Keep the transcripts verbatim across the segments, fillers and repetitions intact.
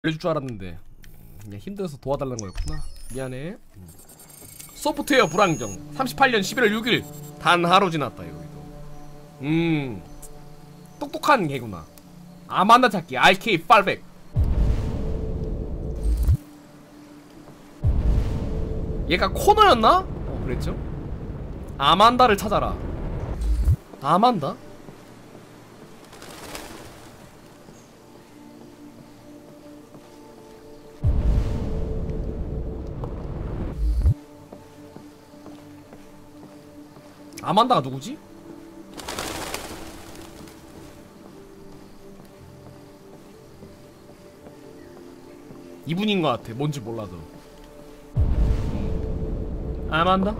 알려줄 줄 알았는데 그냥 힘들어서 도와달라는 거였구나. 미안해. 소프트웨어 불안정. 삼십팔 년 십일월 육일 단 하루 지났다. 여기도 음 똑똑한 개구나. 아만다 찾기 알케이 팔백. 얘가 코너였나? 어 그랬죠? 아만다를 찾아라. 아만다? 아만다가 누구지? 이분인 것 같아. 뭔지 몰라도. 음. 아만다?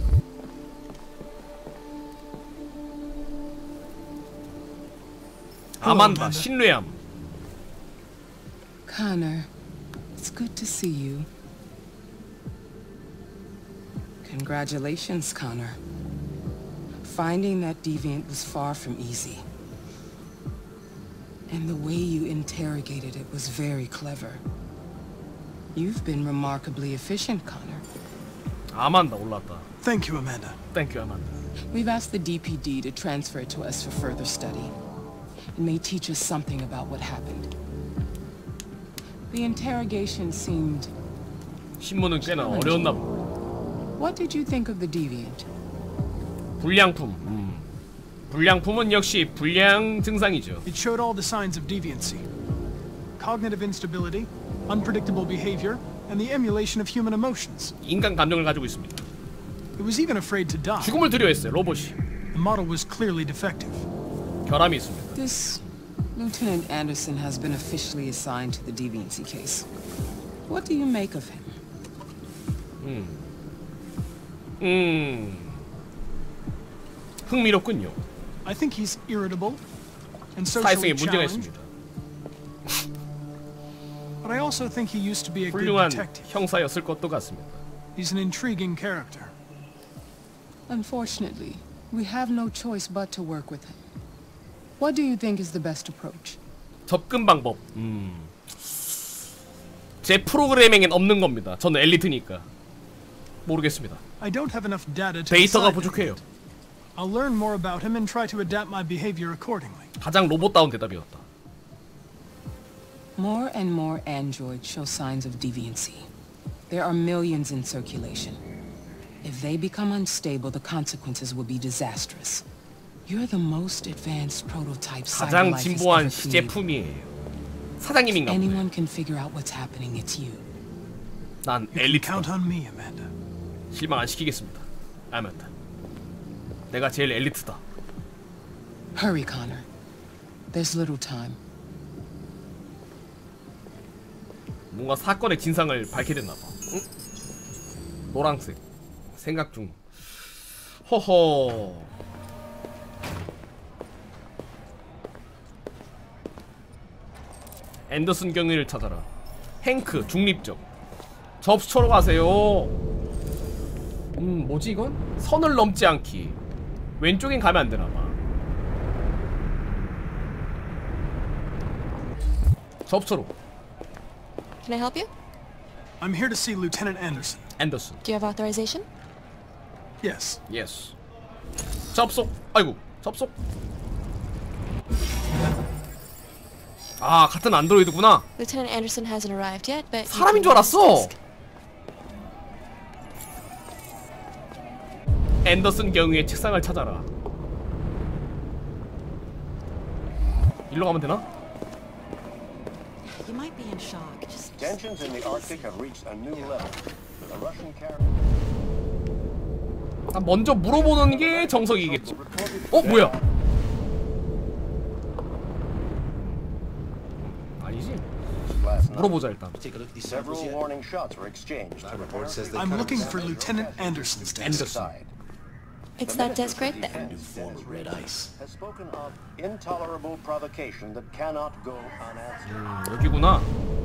아만다 신뢰함. Connor, it's good to see you. Congratulations, Connor. Finding that deviant was far from easy. And the way you interrogated it was very clever. You've been remarkably efficient, Connor. 아만다 올랐다. Thank you, Amanda. Thank you, Amanda. We've asked the D P D to transfer it to us for further study. It may teach us something about what happened. The interrogation seemed... 신문은 꽤나 어려웠나 봐. What did you think of the deviant? 불량품. 음. 불량품은 역시 불량 증상이죠. It showed all the signs of deviancy. Cognitive instability, unpredictable behavior, and the emulation of human emotions. 인간 감정을 가지고 있습니다. It was even afraid to die. 죽음을 두려워했어요, 로봇이. The model was clearly defective. 결함이 있습니다. This Lieutenant Anderson has been officially assigned to the deviancy case. What do you make of him? 음. 음. 흥미롭군요. I think he's irritable and 사회성에 socially 문제가 challenged. 있습니다. But I also think he used to be a good 훌륭한 detective. 형사였을 것도 같습니다. He's an intriguing character. Unfortunately, we have no choice but to work with him. What do you think is the best approach? 접근 방법. 음. 제 프로그래밍엔 없는 겁니다. 저는 엘리트니까. 모르겠습니다. I don't have enough data to 데이터가 decide. 부족해요. I'll learn more about him and try to adapt my behavior accordingly. 가장 로봇다운 대답이었다. More and more androids show signs of deviancy. There are millions in circulation. If they become unstable, the consequences will be disastrous. You're the most advanced prototype 가장 cyber life has 진보한 ever created. 시제품이에요. 사장님인가 보네. Anyone can figure out what's happening. It's you. 난 You can 엘리트다. count on me, Amanda. 실망 안 시키겠습니다. 아만다. 내가 제일 엘리트다. Hurry, Connor. There's little time. 뭔가 사건의 진상을 밝게 됐나 봐. 응? 노란색. 생각 중. 허허. 앤더슨 경위를 찾아라. 행크 중립적. 접수처로 가세요. 음 뭐지 이건? 선을 넘지 않기. 왼쪽엔 가면 안 되나 봐. 접수로. Can I help you? I'm here to see Lieutenant Anderson. 앤더슨. Do you have authorization? Yes. 예스. 접속. 아이고 접속. 아 같은 안드로이드구나. Lieutenant Anderson hasn't arrived yet, but 사람인 줄 알았어. 앤더슨 경위의 책상을 찾아라. 일로 가면 되나? You might be in shock. Just Tensions in the Arctic have reached a new level. The Russian carrier. 아, 먼저 물어보는 게 정석이겠지. 어 뭐야? 아니지. 물어보자 일단. Several warning shots were exchanged. I'm looking for Lieutenant Anderson's desk. 앤더슨. it's that desk right there. Has spoken of intolerable provocation that cannot go unanswered. 음, 여기구나.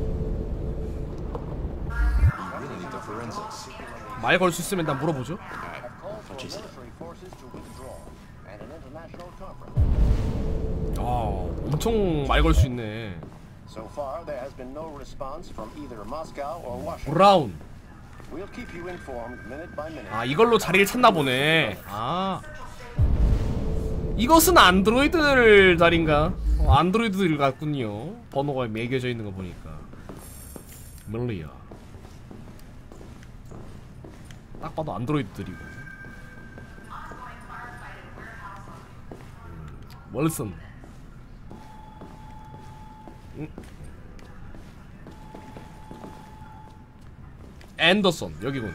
말 걸 수 있으면 난 물어보죠. Military forces to withdraw and an international conference. 아, 엄청 말 걸 수 있네. So far, there has been no response from either Moscow or Washington. 브라운. We'll keep you informed minute by minute. 아, 이걸로 자리를 찾나 보네. 아, 이것은 안드로이드들 자리인가? 어, 안드로이드들 같군요. 번호가 매겨져 있는 거 보니까. 멀리야. 딱 봐도 안드로이드들이고. 음, 월슨. 음. 앤더슨 여기군.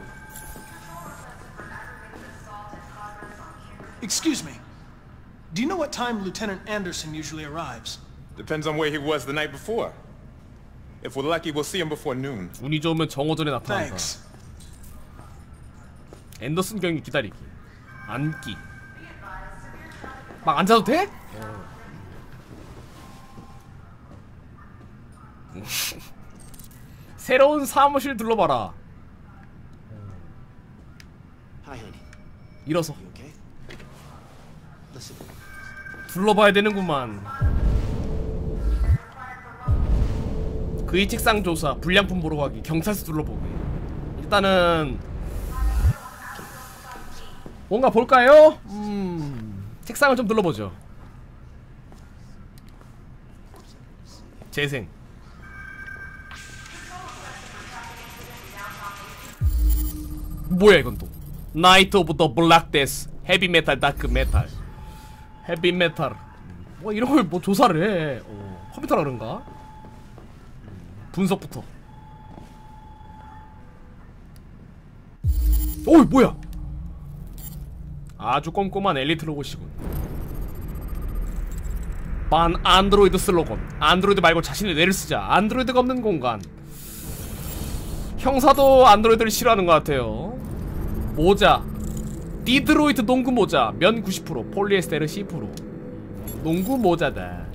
Excuse me. Do you know what time Lieutenant Anderson usually arrives? Depends on where he was the night before. If we're lucky, we'll see him before noon. 운이 좋으면 정오전에 나타난다. Thanks. 앤더슨 경이 기다리기. 앉기. 막 앉아도 돼? 새로운 사무실 둘러봐라. Hi, honey. 일어서 You okay? Listen. 둘러봐야 되는구만. 그의 책상 조사, 불량품 보러 가기, 경찰서 둘러보기. 일단은 뭔가 볼까요? 음, 책상을 좀 둘러보죠. 재생. 뭐야 이건 또? 나이트 오브 더 블랙 데스, 헤비 메탈, 다크 메탈, 헤비 메탈. 뭐 이런 걸 뭐 조사를 해. 어, 컴퓨터라 그런가? 분석부터. 어이 뭐야? 아주 꼼꼼한 엘리트 로봇이군. 반 안드로이드 슬로건. 안드로이드 말고 자신의 뇌를 쓰자. 안드로이드가 없는 공간. 형사도 안드로이드를 싫어하는 것 같아요. 모자. 디드로이트 농구 모자. 면 구십 퍼센트, 폴리에스테르 십 퍼센트. 농구 모자다.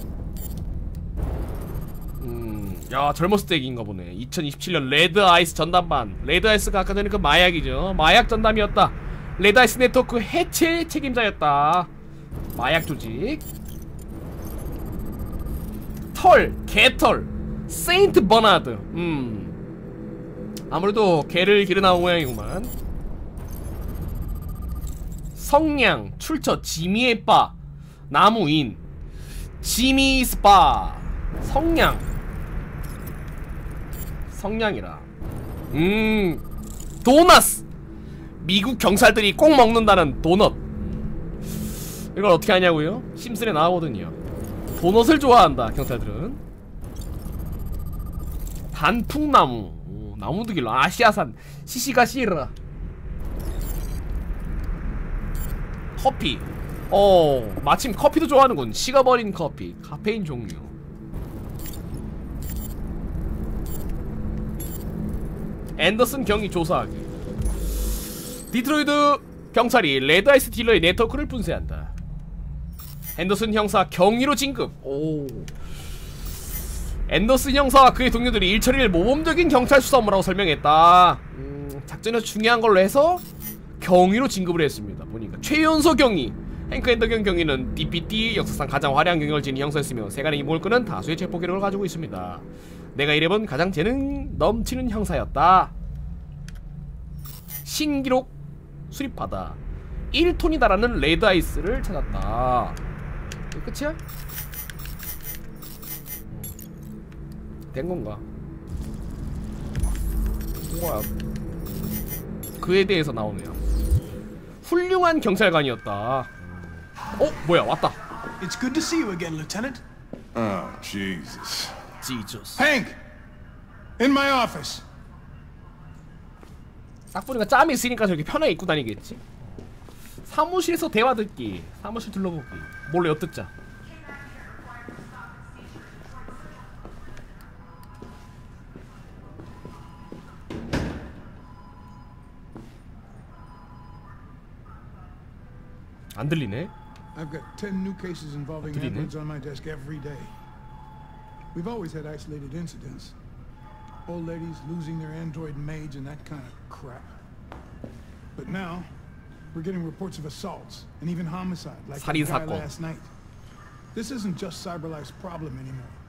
음, 야 젊었을 때 얘기인가 보네. 이천이십칠 년 레드 아이스 전담반. 레드 아이스가 아까 전에 그 마약이죠. 마약 전담이었다. 레드 아이스 네트워크 해체 책임자였다. 마약 조직. 털, 개털, 세인트 버나드. 음, 아무래도 개를 기르나온 모양이구만. 성냥, 출처, 지미의 바, 나무인, 지미 스파, 성냥, 성냥이라. 음, 도너스. 미국 경찰들이 꼭 먹는다는 도넛. 이걸 어떻게 하냐고요? 심슨에 나오거든요. 도넛을 좋아한다 경찰들은. 단풍나무. 오, 나무도 길러. 아시아산 시시가시라. 커피. 어 마침 커피도 좋아하는군. 식어버린 커피. 카페인 종류. 앤더슨 경위 조사하기. 디트로이트 경찰이 레드아이스 딜러의 네트워크를 분쇄한다. 앤더슨 형사 경위로 진급. 오. 앤더슨 형사와 그의 동료들이 일처리를 모범적인 경찰 수사 업무라고 설명했다. 음, 작전에서 중요한 걸로 해서 경위로 진급을 했습니다. 보니까 최연소 경위. 행크 앤더경 경위는 디피티 역사상 가장 화려한 경력을 지닌 형사였으며 세간의 이목을 끄는 다수의 체포 기록을 가지고 있습니다. 내가 이래본 가장 재능 넘치는 형사였다. 신기록 수립하다. 일 톤이 달하는 레드아이스를 찾았다. 끝이야? 된건가? 뭐야? 그에 대해서 나오네요. 훌륭한 경찰관이었다. 어? 뭐야? 왔다. It's good to see you again, Lieutenant. Oh, Jesus. Jesus. Hank! In my office. 딱 보니까 짬이 있으니까 저렇게 편하게 입고 다니겠지? 사무실에서 대화 듣기. 사무실 둘러보기. 몰래 엿듣자. 안 들리네? I've got ten new cases involving 들리네? androids on my desk every day. We've always had isolated incidents. Old ladies losing their android maids and that kind of crap. But now, we're getting reports of assaults and even homicide, like that 살인 guy 사건. last night. This isn't just CyberLife's problem anymore.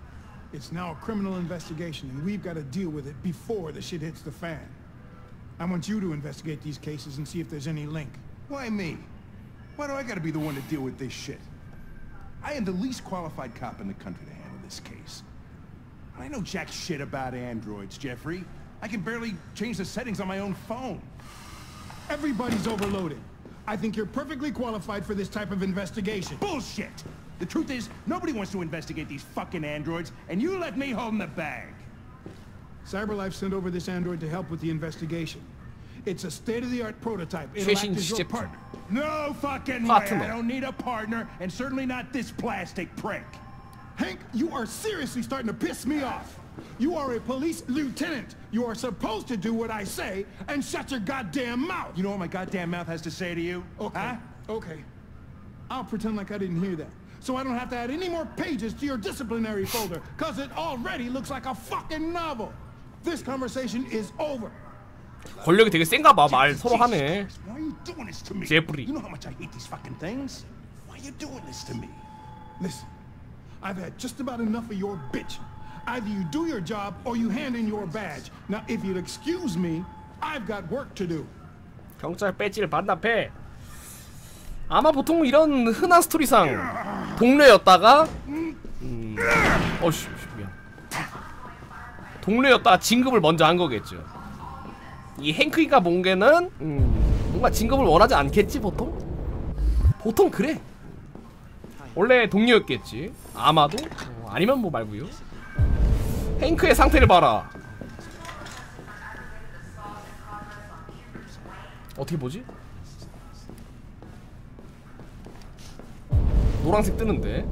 It's now a criminal investigation, and we've got to deal with it before the shit hits the fan. I want you to investigate these cases and see if there's any link. Why me? Why do I gotta be the one to deal with this shit? I am the least qualified cop in the country to handle this case. I know jack shit about androids, Jeffrey. I can barely change the settings on my own phone. Everybody's overloaded. I think you're perfectly qualified for this type of investigation. Bullshit! The truth is, nobody wants to investigate these fucking androids, and you let me hold the bag. CyberLife sent over this android to help with the investigation. It's a state-of-the-art prototype. It'll act as your partner. No fucking way! Partner. I don't need a partner, and certainly not this plastic prick. Hank, you are seriously starting to piss me off. You are a police lieutenant. You are supposed to do what I say and shut your goddamn mouth. You know what my goddamn mouth has to say to you? Okay, Huh? okay. I'll pretend like I didn't hear that. So I don't have to add any more pages to your disciplinary folder, cause it already looks like a fucking novel. This conversation is over. 권력이 되게 센가 봐. 말 서로 하네. Why are you doing this to me? 제프리. You know how much I hate these fucking things? Why are you doing this to me? Listen, I've had just about enough of your bitch. Either you do your job or you hand in your badge. Now, if you'll excuse me, I've got work to do. 경찰 배지를 반납해. 아마 보통 이런 흔한 스토리상 동료였다가 음, 어씨 미안. 동료였다가 진급을 먼저 한 거겠죠. 이 행크이가 몽개는 음, 뭔가 진급을 원하지 않겠지 보통? 보통 그래. 원래 동료였겠지. 아마도 어, 아니면 뭐 말고요. 행크의 상태를 봐라. 어떻게 보지? 노란색 뜨는데.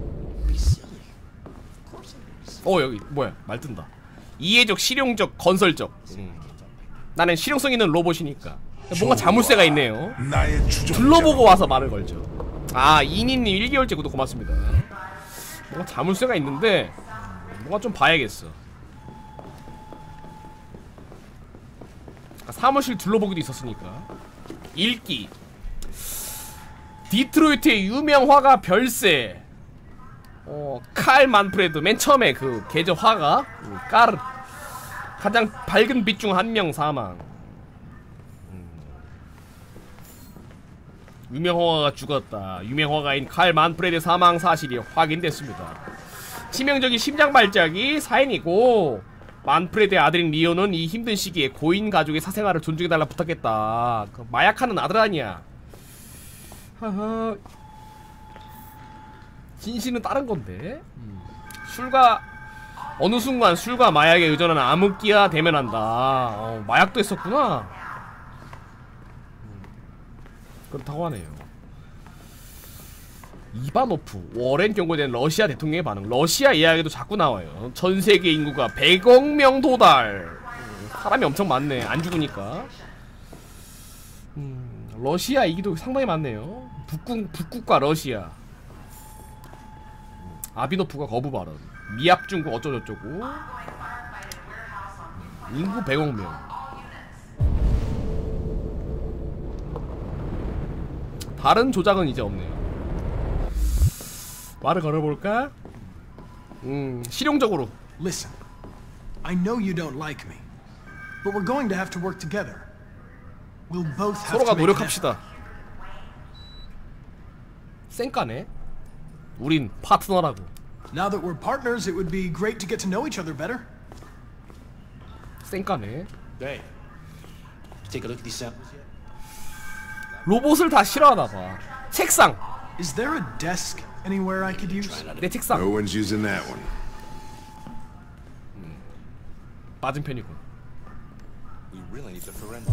어 여기 뭐야 말 뜬다. 이해적, 실용적, 건설적. 음. 나는 실용성 있는 로봇이니까 뭔가 자물쇠가 있네요. 둘러보고 와서 말을 걸죠. 아 이니님 일 개월째 구독 고맙습니다. 뭔가 자물쇠가 있는데 뭔가 좀 봐야겠어. 사무실 둘러보기도 있었으니까. 읽기. 디트로이트의 유명 화가 별세. 어, 칼 만프레드 맨 처음에 그 계절 화가 음, 까르 가장 밝은 빛 중 한 명 사망. 음. 유명 화가가 죽었다. 유명 화가인 칼 만프레드 사망 사실이 확인됐습니다. 치명적인 심장 발작이 사인이고 만프레드의 아들인 리오는 이 힘든 시기에 고인 가족의 사생활을 존중해달라 부탁했다. 그 마약하는 아들 아니야. 하하. 진실은 다른 건데. 음. 술과 어느 순간 술과 마약에 의존하는 암흑기와 대면한다. 어, 마약도 했었구나. 음. 그렇다고 하네요. 이바노프 워렌 경고에 대한 러시아 대통령의 반응. 러시아 이야기도 자꾸 나와요. 전세계 인구가 백억 명 도달. 음, 사람이 엄청 많네. 안 죽으니까. 음, 러시아 이기도 상당히 많네요. 북국, 북국과 러시아. 음, 아비노프가 거부 발언. 미합 중국 어쩌저쩌고. 음, 인구 백억 명. 다른 조작은 이제 없네요. 말을 걸어볼까? 음, 실용적으로. Listen, I know you don't like me, but we're going to have to work together. We'll both have 서로가 to make an effort. 노력합시다. 쌩까네. 우린 파트너라고. Now that we're partners, it would be great to get to know each other better. 쌩까네. Hey, take a look at these samples yet? 로봇을 다 싫어하나봐. 책상. Is there a desk anywhere I could use? 내 책상. No one's using that one. 음, 맞은편이군. We really need the forensic.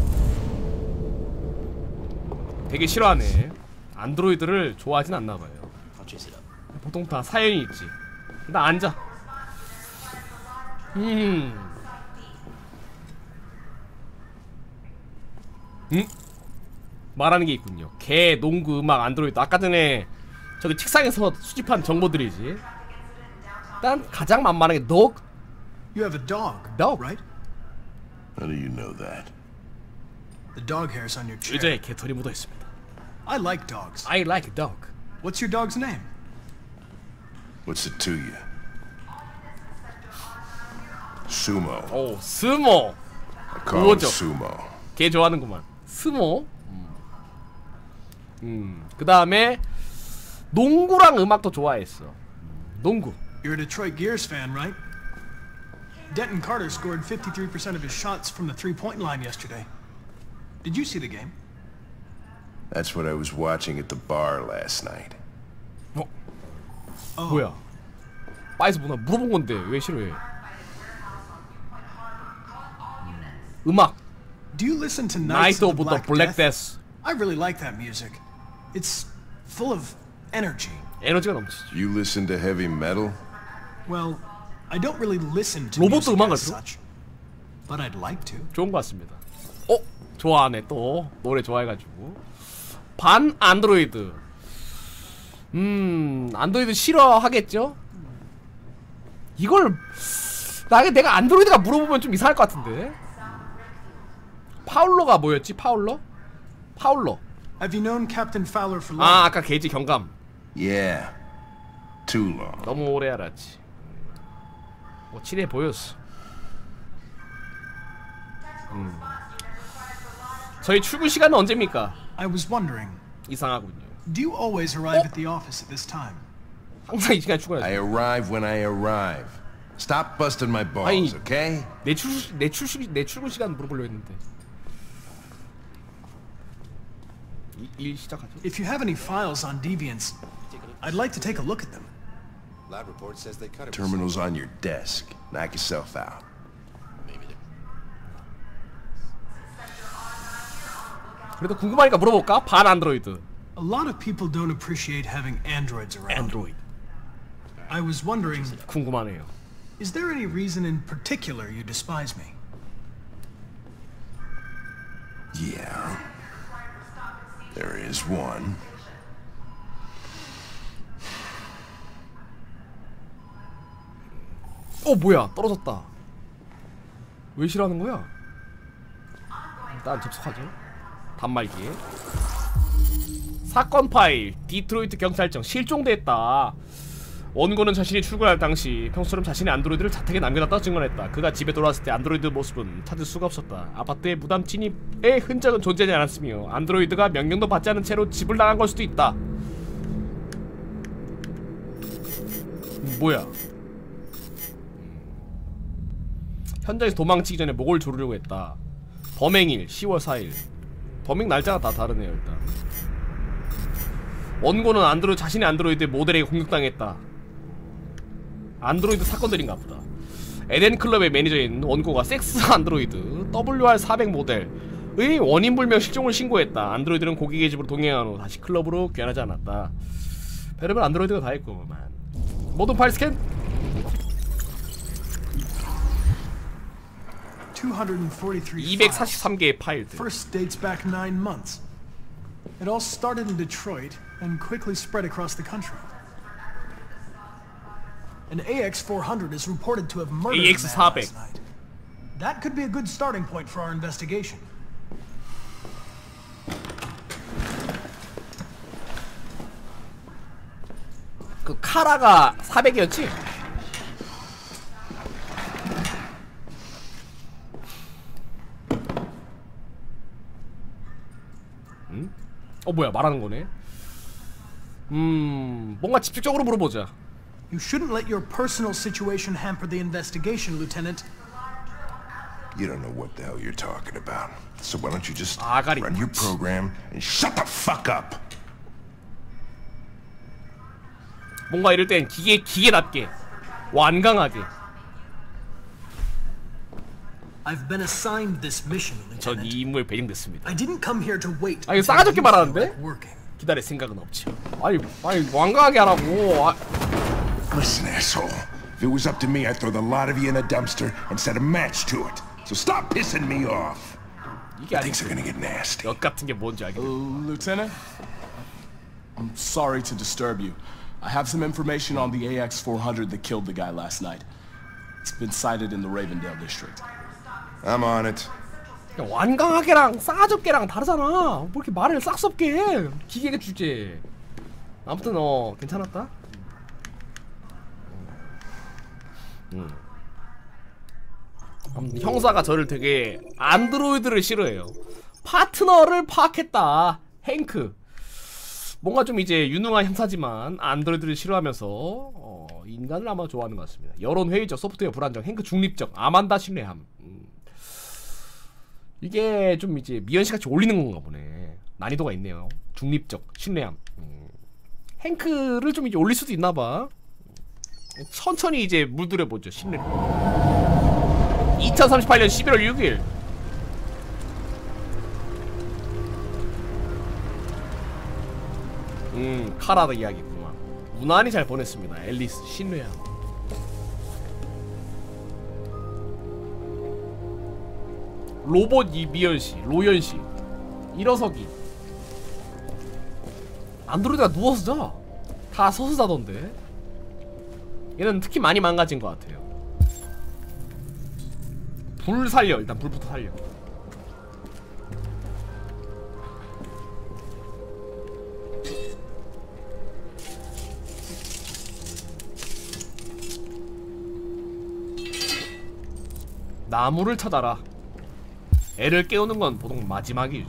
되게 싫어하네. 안드로이드를 좋아하진 않나봐요. I'll chase it up. 보통 다 사연이 있지. 나 앉아. 음. 음? 말하는 게 있군요. 개, 농구, 음악, 안드로이드. 아까 전에 저기 책상에서 수집한 정보들이지. 일단 가장 만만한 게 dog. You have a dog, Dog. right? How do you know that? The dog hairs on your chair. 의자에 개털이 묻어 있습니다. I like dogs. I like dog. What's your dog's name? What's it to you? sumo. 오, 스모. I call him 그거죠. sumo. 걔 좋아하는구만. 스모. 음. 음. 그 다음에 농구랑 음악도 좋아했어. 농구. You're a Detroit Gears fan, right? Denton Carter scored fifty-three percent of his shots from the three-point line yesterday. Did you see the game? That's what I was watching at the bar last night. 어? 뭐야? 바에서 뭐나 물어본 건데 왜 싫어해? 음. 음악. Do you listen to Night Knights of of the the Black, Black Death? Death. I really like that music. It's full of energy. 에너지가 넘치지. You listen to heavy metal? Well, I don't really listen to 로봇도 music 음악을 as 들어? such, but I'd like to. 좋은 것 같습니다. 어? 좋아하네 또 노래 좋아해가지고. 반 안드로이드. 음 안드로이드 싫어하겠죠? 이걸 나게 내가 안드로이드가 물어보면 좀 이상할 것 같은데. 파울러가 뭐였지? 파울러? 파울러. Have you known Captain Fowler for long? 아 아까 게이지 경감. Yeah. Too long. 너무 오래 알았지. 뭐 친해 보였어. 음. 저희 출근 시간은 언제입니까? I was wondering, 이상하군요. do you always arrive at the office at this time? 항상 이 시간에 출근하지. I arrive when I arrive. Stop busting my balls, 아니, okay? 내 출, 내 출근, 내 출근 시간 물어보려 했는데. 이, 일 시작하죠. If you have any files on deviants, I'd like to take a look at them. Lab report says they cut it. Terminal's on your desk. Knock yourself out. Maybe they... 그래도 궁금하니까 물어볼까? 반 안드로이드. A lot of people don't appreciate having androids around. 안드로이드. I was wondering, 궁금하네요. is there any reason in particular you despise me? Yeah. There is one. 어 뭐야 떨어졌다. 왜 싫어하는 거야? 일단 접속하죠. 단말기에 사건 파일 디트로이트 경찰청 실종됐다. 원고는 자신이 출근할 당시 평소처럼 자신의 안드로이드를 자택에 남겨놨다고 증언했다. 그가 집에 돌아왔을 때 안드로이드 모습은 찾을 수가 없었다. 아파트에 무단 침입의 흔적은 존재하지 않았으며 안드로이드가 명령도 받지 않은 채로 집을 나간 걸 수도 있다. 뭐야? 현장에서 도망치기 전에 목을 조르려고 했다. 범행일 시월 사일. 범행 날짜가 다 다르네요. 일단 원고는 안드로이드 자신의 안드로이드 모델에게 공격당했다. 안드로이드 사건들인가 보다. 에덴 클럽의 매니저인 원고가 섹스 안드로이드 더블유 알 사백 모델의 원인불명 실종을 신고했다. 안드로이드는 고객의 집으로 동행한 후 다시 클럽으로 귀환하지 않았다. 별의별 안드로이드가 다 있구만. 모든 파일 스캔. two hundred forty-three files. 이백사십삼 개의 파일들. First dates back nine months. It all started in Detroit and quickly spread across the country. An A X four hundred is reported to have murdered a man 에이엑스 사백. last night. That could be a good starting point for our investigation. 그 카라가 사백이었지? 응? 어 뭐야 말하는 거네. 음 뭔가 집중적으로 물어보자. You shouldn't let your personal situation hamper the investigation, Lieutenant. You don't know what the hell you're talking about. So why don't you just 아가리. run your program and shut the fuck up? 뭔가 이럴 땐 기계 기계답게 완강하게. I've been assigned this mission, 전 이 Lieutenant. 임무에 배정됐습니다. I didn't come here to wait. 아 이거 until 싸가지없게 you feel 말하는데? like working. 기다릴 생각은 없죠. 아니 아니 완강하게 하라고. 아, Listen, asshole. If it was up to me, I'd throw the lot of you in a dumpster and set a match to it. So stop pissing me off. 이게 아니 Things are gonna get nasty. 역 같은 게 뭔지 알겠네. Lieutenant? I'm sorry to disturb you. I have some information on the A X four hundred that killed the guy last night. It's been sighted in the Ravendale district. I'm on it. 완강하게랑 싸가지없게랑 다르잖아. 뭐 이렇게 말을 싹스없게 해. 기계가 주제. 아무튼 어 괜찮았다. 음. 음, 형사가 저를 되게 안드로이드를 싫어해요. 파트너를 파악했다. 행크. 뭔가 좀 이제 유능한 형사지만 안드로이드를 싫어하면서 어, 인간을 아마 좋아하는 것 같습니다. 여론 회의적, 소프트웨어 불안정, 행크 중립적, 아만다 신뢰함. 음. 이게 좀 이제 미연씨같이 올리는 건가 보네. 난이도가 있네요. 중립적, 신뢰함. 음. 행크를 좀 이제 올릴 수도 있나봐. 천천히 이제 물들여보죠. 신뢰를. 이천삼십팔 년 십일월 육일. 음, 카라다 이야기구만. 무난히 잘 보냈습니다. 앨리스, 신뢰함. 로봇 이미연씨, 로연씨, 일어서기. 안드로이드가 누워서 자. 다 서서 자던데. 얘는 특히 많이 망가진 것 같아요. 불 살려. 일단 불부터 살려. 나무를 찾아라. 애를 깨우는 건 보통 마지막이죠.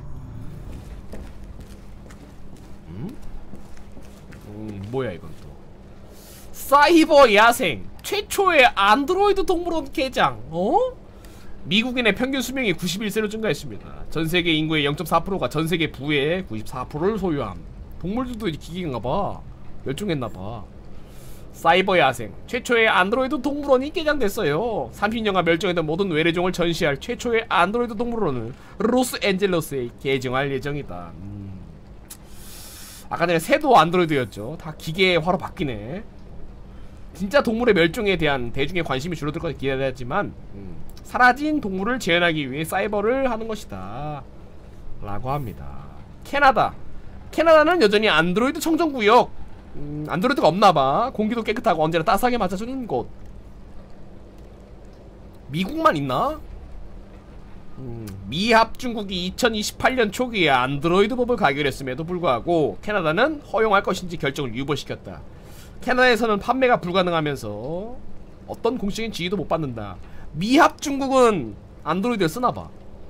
음? 음, 뭐야 이건 또. 사이버 야생 최초의 안드로이드 동물원 개장. 어? 미국인의 평균 수명이 구십일 세로 증가했습니다. 전세계 인구의 영 점 사 퍼센트가 전세계 부의 구십사 퍼센트를 소유함. 동물들도 기계인가봐. 멸종했나봐. 사이버 야생 최초의 안드로이드 동물원이 개장됐어요. 삼십 년간 멸종했던 모든 외래종을 전시할 최초의 안드로이드 동물원을 로스앤젤레스에 개장할 예정이다. 음. 아까 전에 새도 안드로이드였죠. 다 기계화로 바뀌네. 진짜 동물의 멸종에 대한 대중의 관심이 줄어들 것을 기대하지만 음, 사라진 동물을 재현하기 위해 사이버를 하는 것이다 라고 합니다. 캐나다 캐나다는 여전히 안드로이드 청정구역. 음, 안드로이드가 없나봐. 공기도 깨끗하고 언제나 따스하게 맞아주는 곳. 미국만 있나? 음, 미합 중국이 이천이십팔 년 초기에 안드로이드 법을 가결했음에도 불구하고 캐나다는 허용할 것인지 결정을 유보시켰다. 캐나다에서는 판매가 불가능하면서 어떤 공식적인 지위도 못 받는다. 미합 중국은 안드로이드를 쓰나봐.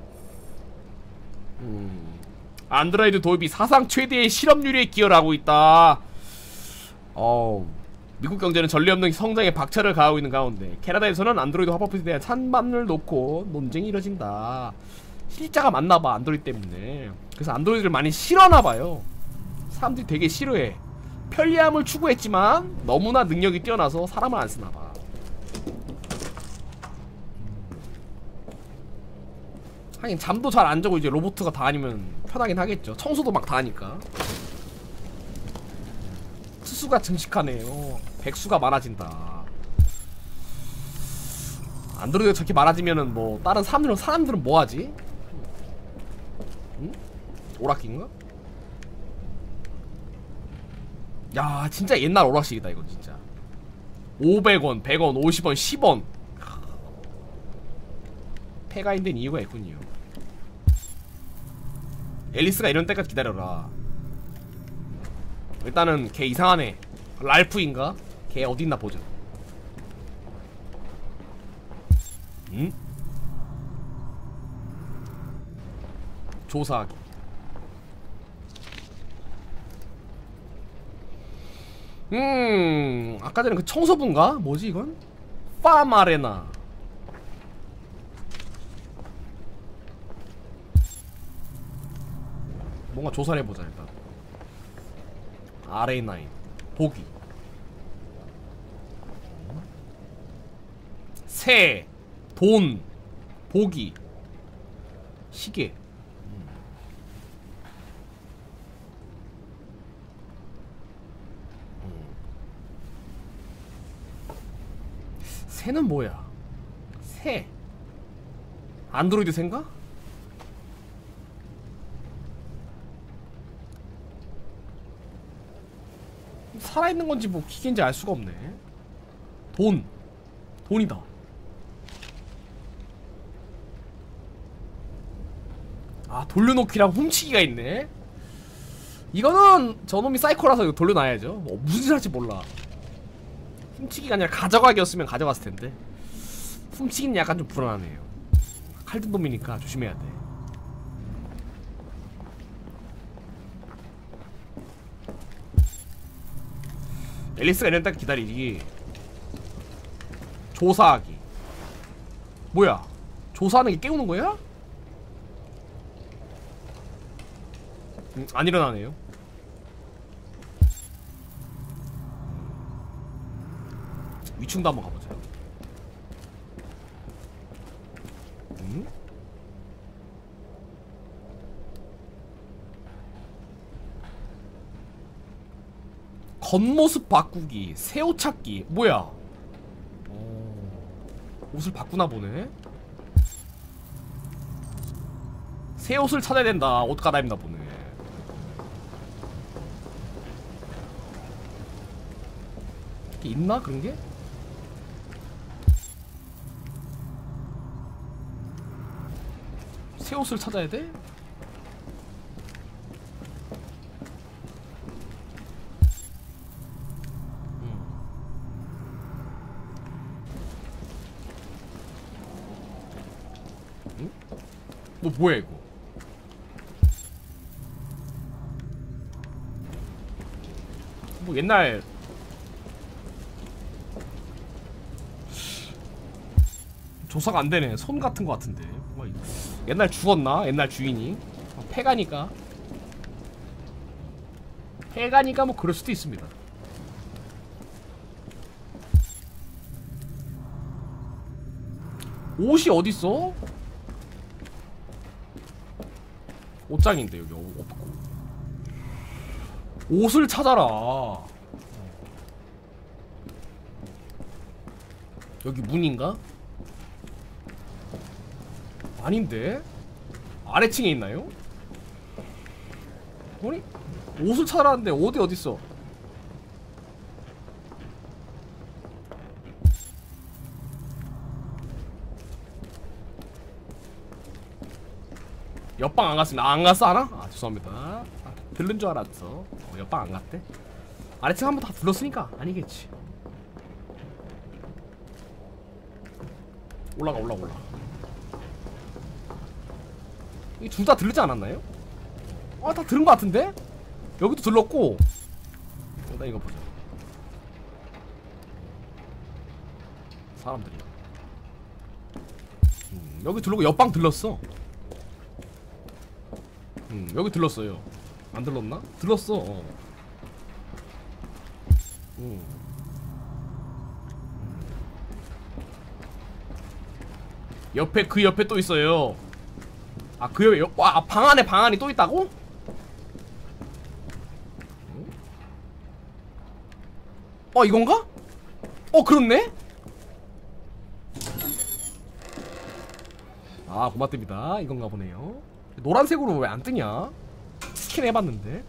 음, 안드로이드 도입이 사상 최대의 실업률에 기여를 하고 있다. 어우, 미국 경제는 전례 없는 성장에 박차를 가하고 있는 가운데 캐나다에서는 안드로이드 화법에 대한 찬반을 놓고 논쟁이 이뤄진다. 실자가 많나봐 안드로이드 때문에. 그래서 안드로이드를 많이 싫어하나봐요. 사람들이 되게 싫어해. 편리함을 추구했지만 너무나 능력이 뛰어나서 사람을 안 쓰나봐. 하긴 잠도 잘 안 자고 이제 로봇가 다 아니면 편하긴 하겠죠. 청소도 막 다 하니까. 수수가 증식하네요. 백수가 많아진다. 안드로이드가 저렇게 많아지면은 뭐 다른 사람들은 사람들은 뭐하지? 응? 오락기인가? 야 진짜 옛날 오락실이다 이건 진짜. 오백 원, 백 원, 오십 원, 십 원. 폐가 힘든 이유가 있군요. 앨리스가 이런 때까지 기다려라. 일단은 걔 이상하네. 랄프인가? 걔 어딨나 보자. 응? 조사하기. 음 아까 전에 그 청소부인가? 뭐지 이건? 팜 아레나. 뭔가 조사를 해보자 일단. 알에이 나인 보기. 새 돈 보기 시계. 음. 음. 새는 뭐야? 새 안드로이드 새인가? 살아있는 건지 뭐 기계인지 알 수가 없네. 돈 돈이다. 아 돌려놓기랑 훔치기가 있네. 이거는 저놈이 사이코라서 이거 돌려놔야죠. 뭐 무슨 짓 할지 몰라. 훔치기가 아니라 가져가기였으면 가져갔을 텐데. 훔치기는 약간 좀 불안하네요. 칼든 놈이니까 조심해야 돼. 앨리스가 이런 딱 기다리기. 조사하기. 뭐야? 조사하는 게 깨우는 거야? 음, 안 일어나네요. 위층도 한번 가보자. 음? 겉모습 바꾸기, 새 옷 찾기. 뭐야? 어... 옷을 바꾸나 보네. 새 옷을 찾아야 된다. 옷 갈아입나 보네. 있나 그런 게? 새 옷을 찾아야 돼? 음. 응? 뭐 뭐야 이거? 뭐 옛날 조사가 안 되네. 손 같은 거 같은데. 뭐 옛날 죽었나? 옛날 주인이. 아, 폐가니까. 폐가니까 뭐 그럴 수도 있습니다. 옷이 어딨어? 옷장인데 여기 없고. 옷을 찾아라. 여기 문인가? 아닌데? 아래층에 있나요? 아니? 옷을 찾아라는데 어디 어딨어? 옆방 안 갔습니다. 아, 안 갔어 하나? 아 죄송합니다. 아, 들른 줄 알았어. 어, 옆방 안 갔대? 아래층 한번 다 둘렀으니까 아니겠지. 올라가 올라가 올라가. 이 둘 다 들르지 않았나요? 아, 다 들은 것 같은데? 여기도 들렀고. 일단 이거 보자. 사람들이. 음, 여기 들르고 옆방 들렀어. 음, 여기 들렀어요. 안 들렀나? 들렀어. 어. 음. 옆에 그 옆에 또 있어요. 아, 그 옆에, 옆, 와, 방 안에 방 안이 또 있다고? 어, 이건가? 어, 그렇네? 아, 고맙습니다. 이건가 보네요. 노란색으로 왜 안 뜨냐? 스캔 해봤는데.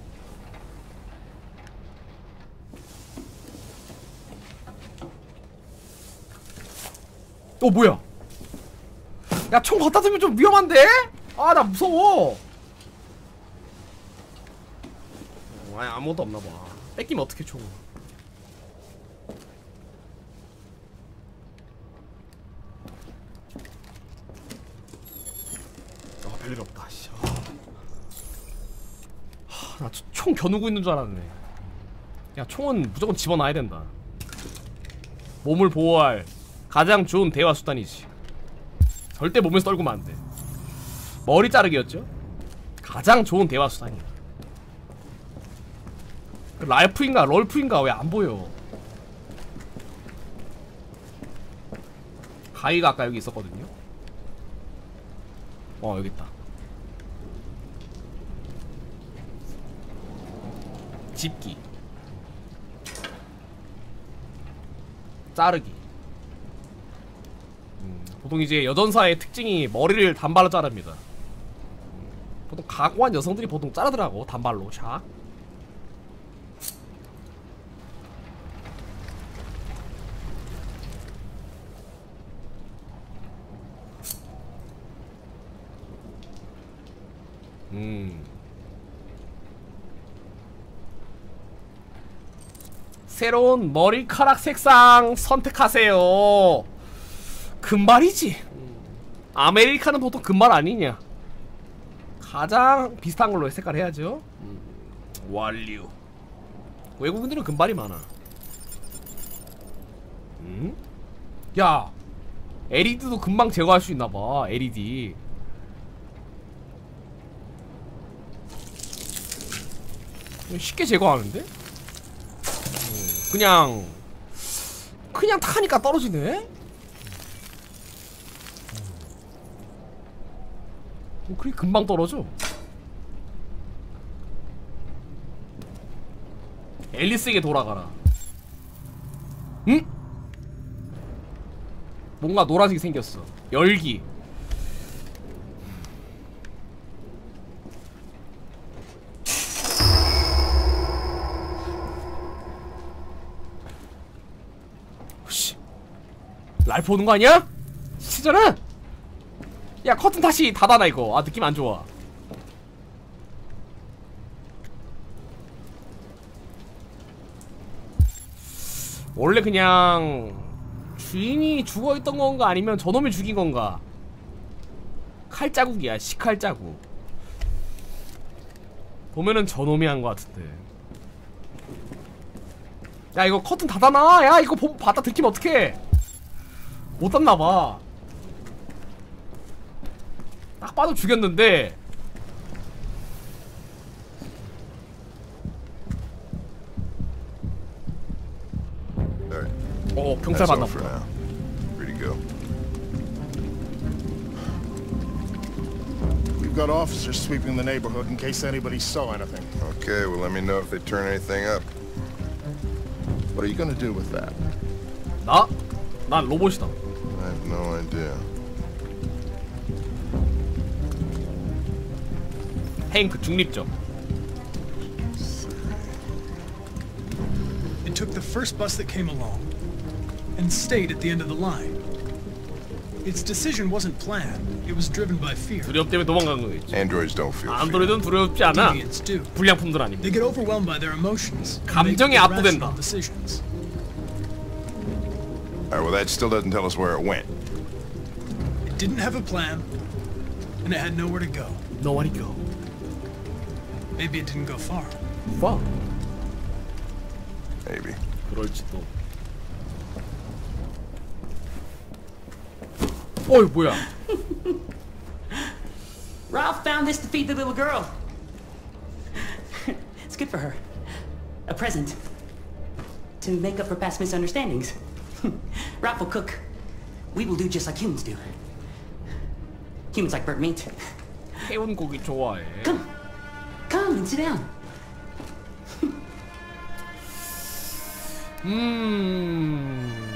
어, 뭐야? 야, 총 갖다 두면 좀 위험한데? 아, 나 무서워. 어, 아니, 아무것도 없나봐. 뺏기면 어떡해, 총. 아, 별일 없다, 씨. 하, 나 총 겨누고 있는 줄 알았네. 야, 총은 무조건 집어넣어야 된다. 몸을 보호할 가장 좋은 대화 수단이지. 절대 몸에서 떨구면 안 돼. 머리 자르기였죠? 가장 좋은 대화 수단이야. 그 라이프인가 럴프인가 왜 안 보여? 가이가 아까 여기 있었거든요. 어, 여기 있다. 집기, 자르기. 음, 보통 이제 여전사의 특징이 머리를 단발로 자릅니다. 음, 보통 각고한 여성들이 보통 자르더라고, 단발로. 샥. 음. 새로운 머리카락 색상 선택하세요. 금발이지. 아메리카는 보통 금발 아니냐. 가장 비슷한 걸로 색깔 해야죠. 음. 완료. 외국인들은 금발이 많아. 음? 야, 엘이디도 금방 제거할 수 있나봐. 엘이디 쉽게 제거하는데? 음, 그냥 그냥 타니까 떨어지네? 어, 그게 금방 떨어져. 앨리스에게 돌아가라. 응? 뭔가 노란색이 생겼어. 열기. 씨, 랄프 오는 거 아니야? 시잖아. 야, 커튼 다시 닫아놔 이거. 아, 느낌 안 좋아. 원래 그냥 주인이 죽어있던 건가 아니면 저놈이 죽인 건가? 칼자국이야. 시칼자국. 보면은 저놈이 한 거 같은데. 야, 이거 커튼 닫아놔. 야, 이거 보, 받아 들키면 어떡해. 못 닫나봐. 딱 봐도 죽였는데. 어, 경찰 만났구나. We've got officers sweeping the neighborhood in case anybody saw anything. Okay, well let me know if they turn anything up. What are you gonna do with that? 나? 난 로봇이다. I have no idea. 행크 중립적. It took the first bus that came along and stayed at the end of the line. Its decision wasn't planned. It was driven by fear. 두려움 때문에 도망간 거겠지. Androids don't feel fear. 안드로이드는 두렵지 않아. Deviants do. 불량품들 아니고. They get overwhelmed by their emotions. 감정에 압도된다. Decisions. All right, well that still doesn't tell us where it went. It didn't have a plan, and it had nowhere to go. Nowhere to go. Maybe it didn't go far. Far? Maybe. 그럴지도. 어이 뭐야? Ralph found this to feed the little girl. It's good for her. A present. To make up for past misunderstandings. Ralph will cook. We will do just like humans do. Humans like burnt meat. 해운 고기 좋아해. Come. Come and sit down. 음.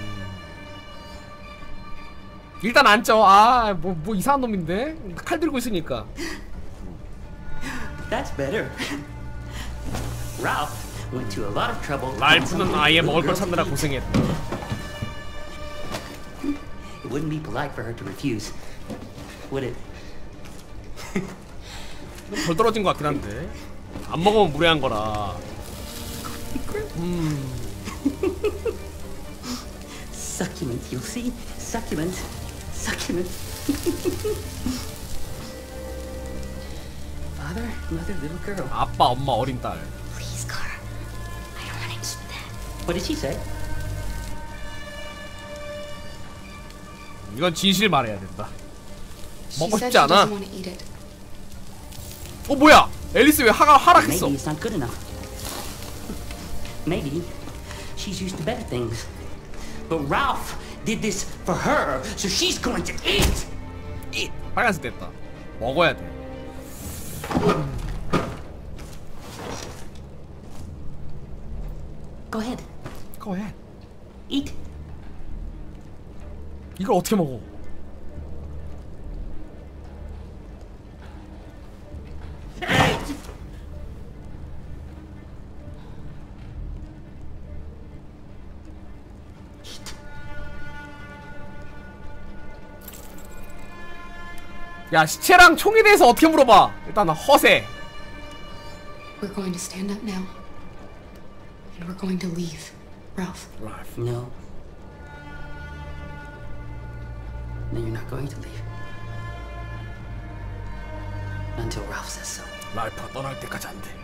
일단 앉죠. 아, 뭐, 뭐 이상한 놈인데? 칼 들고 있으니까. That's better. Ralph went to a lot of trouble. 랄프는 아예 먹을 걸 찾느라 고생했다. It wouldn't be polite for her to refuse, would it? 덜 떨어진 것 같긴 한데. 안 먹으면 무례한 거라. 음. Succulent, you'll see. Succulent. Succulent. Father, mother, little girl. 아빠, 엄마, 어린 딸. Please, Carter. I don't want to eat that. What did she say? 이건 진실 말해야 된다. She 먹고 said 싶지 she 않아. doesn't want to eat it. 어 뭐야? 앨리스 왜 하가 하락했어? Maybe it's not good enough. Maybe she's used to better things. But Ralph did this for her, so she's going to eat. Eat. 빨간색 됐다. 먹어야 돼. Go ahead. Go ahead. Eat. 이걸 어떻게 먹어? 야, 시체랑 총에 대해서 어떻게 물어봐? 일단 허세. We're going to stand up now. And we're going to leave, Ralph. No. then you're not going to leave. Until Ralph says so. 랄프가 떠날 때까지 안 돼.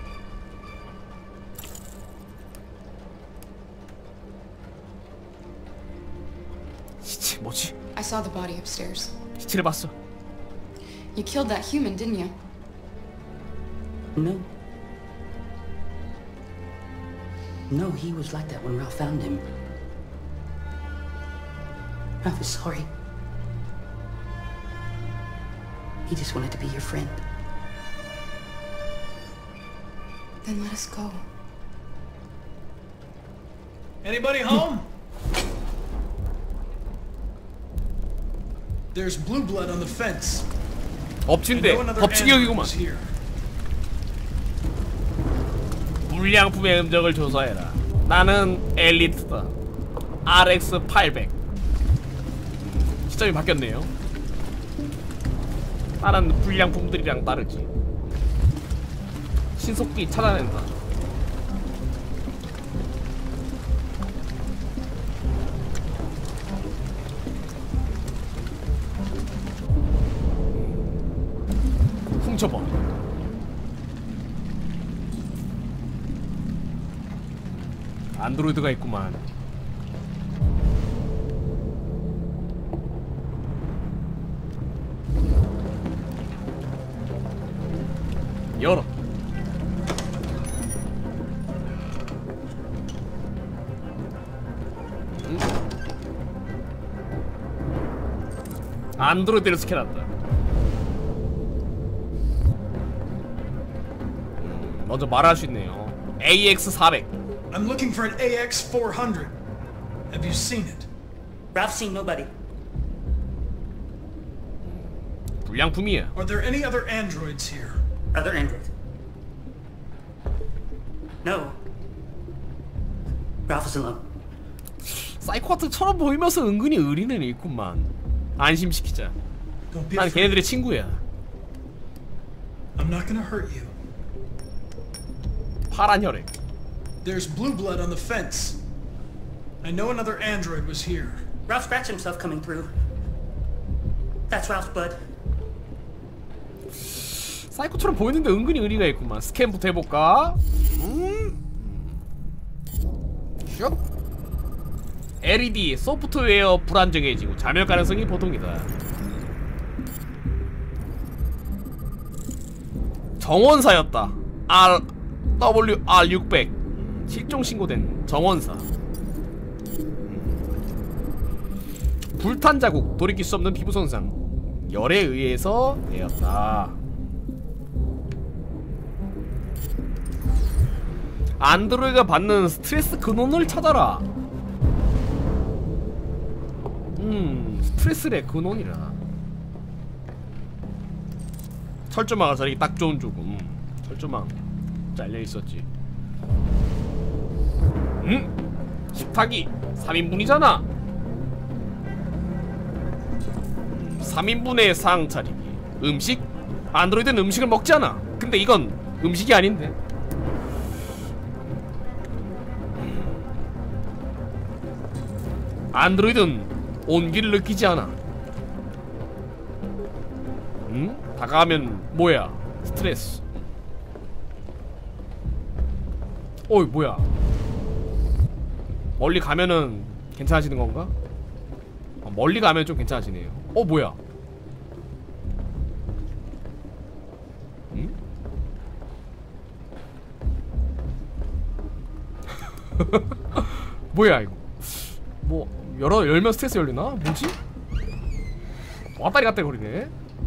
시체 뭐지? I saw the body upstairs. 시체를 봤어. You killed that human, didn't you? No. No, he was like that when Ralph found him. Ralph is sorry. He just wanted to be your friend. Then let us go. Anybody home? There's blue blood on the fence. 엎친데 덮치기 여기구만. 불량품의 흔적을 조사해라. 나는 엘리트다. 알엑스 팔백. 시점이 바뀌었네요. 다른 불량품들이랑 다르지. 신속히 찾아낸다. 훔쳐봐. 안드로이드가 있구만. 열어. 응? 안드로이드를 스캔한다. 음, 먼저 말할 수 있네요. 에이엑스 사백. I'm looking for an A X four hundred. Have you seen it? Ralph's seen nobody. 불량품이야. Are there any other androids here? Other androids? No. Ralph is alone. 사이코파트처럼 보이면서 은근히 의리는 있구만. 안심시키자. 난 걔네들의 친구야. I'm not gonna hurt you. 파란 혈액. There's blue blood on the fence. I know another android was here. Ralph scratched himself coming through. That's Ralph's blood. 사이코처럼 보이는데 은근히 의리가 있구만. 스캔부터 해볼까? 음. 슉. 엘이디 소프트웨어 불안정해지고 자멸 가능성이 보통이다. 정원사였다. R W R 육백. 실종 신고된 정원사. 불탄 자국, 돌이킬 수 없는 피부 손상. 열에 의해서 되었다. 안드로이드가 받는 스트레스 근원을 찾아라. 음, 스트레스의 근원이라. 철조망을 자르기 딱 좋은 조금. 철조망 잘려 있었지. 음, 식탁이 삼 인분이잖아. 음, 삼 인분의 상 차리기. 음식? 안드로이드는 음식을 먹지 않아. 근데 이건 음식이 아닌데. 안드로이드는 온기를 느끼지 않아. 응? 다가가면 뭐야? 스트레스. 어이 뭐야? 멀리 가면은 괜찮아지는 건가? 어, 멀리 가면 좀 괜찮아지네요. 어 뭐야? 응? 뭐야 이거? 뭐 열어 열면 스트레스 열리나? 뭐지? 왔다리 갔다리 거리네.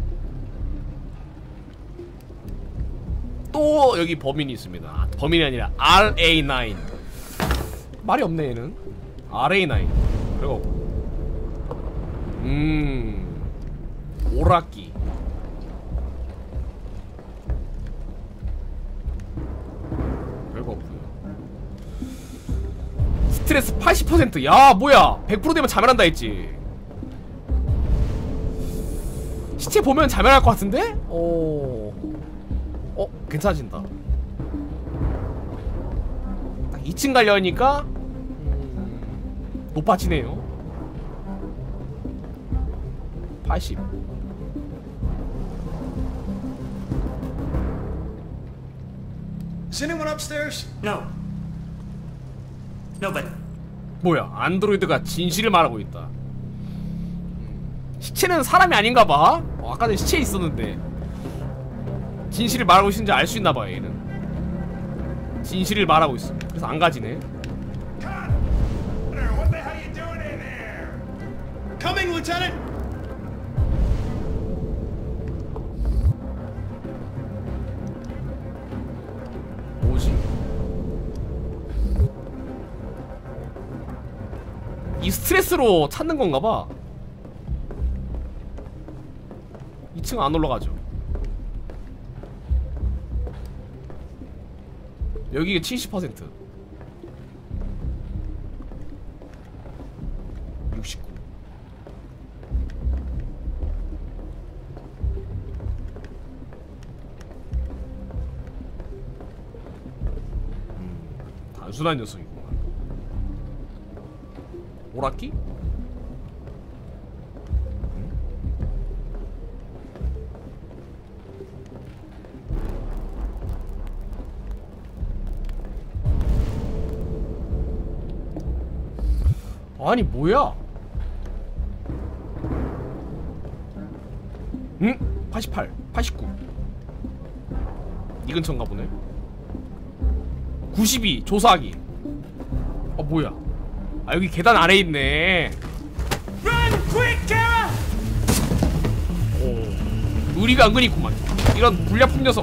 또 여기 범인이 있습니다. 아, 범인이 아니라 알 에이 나인. 말이 없네 얘는. 알 에이 나인. 그리고 음 오락기. 별거 없고요. 스트레스 팔십 퍼센트. 야 뭐야 백 퍼센트 되면 자멸한다 했지. 시체 보면 자멸할 것 같은데? 어... 어? 괜찮아진다. 딱 이 층 가려니까 음... 높아지네요. 팔십. Is anyone upstairs? No. Nobody. 뭐야, 안드로이드가 진실을 말하고 있다. 시체는 사람이 아닌가봐. 어, 아까 전에 시체 있었는데 진실을 말하고 있는지 알 수 있나봐. 얘는 진실을 말하고 있어. 그래서 안 가지네. Coming, Lieutenant. 뭐지? 이 스트레스로 찾는 건가봐. 이 층 안 올라가죠. 여기가 칠십 퍼센트. 육십구. 음, 단순한 녀석이구만. 오락기? 아니 뭐야? 응? 팔십팔, 팔십구. 이 근처인가 보네. 구십이 조사하기. 어 뭐야? 아 여기 계단 아래에 있네. Run, quick, Kara! 오, 의리가 은근히 있구만. 이런 불량품 녀석.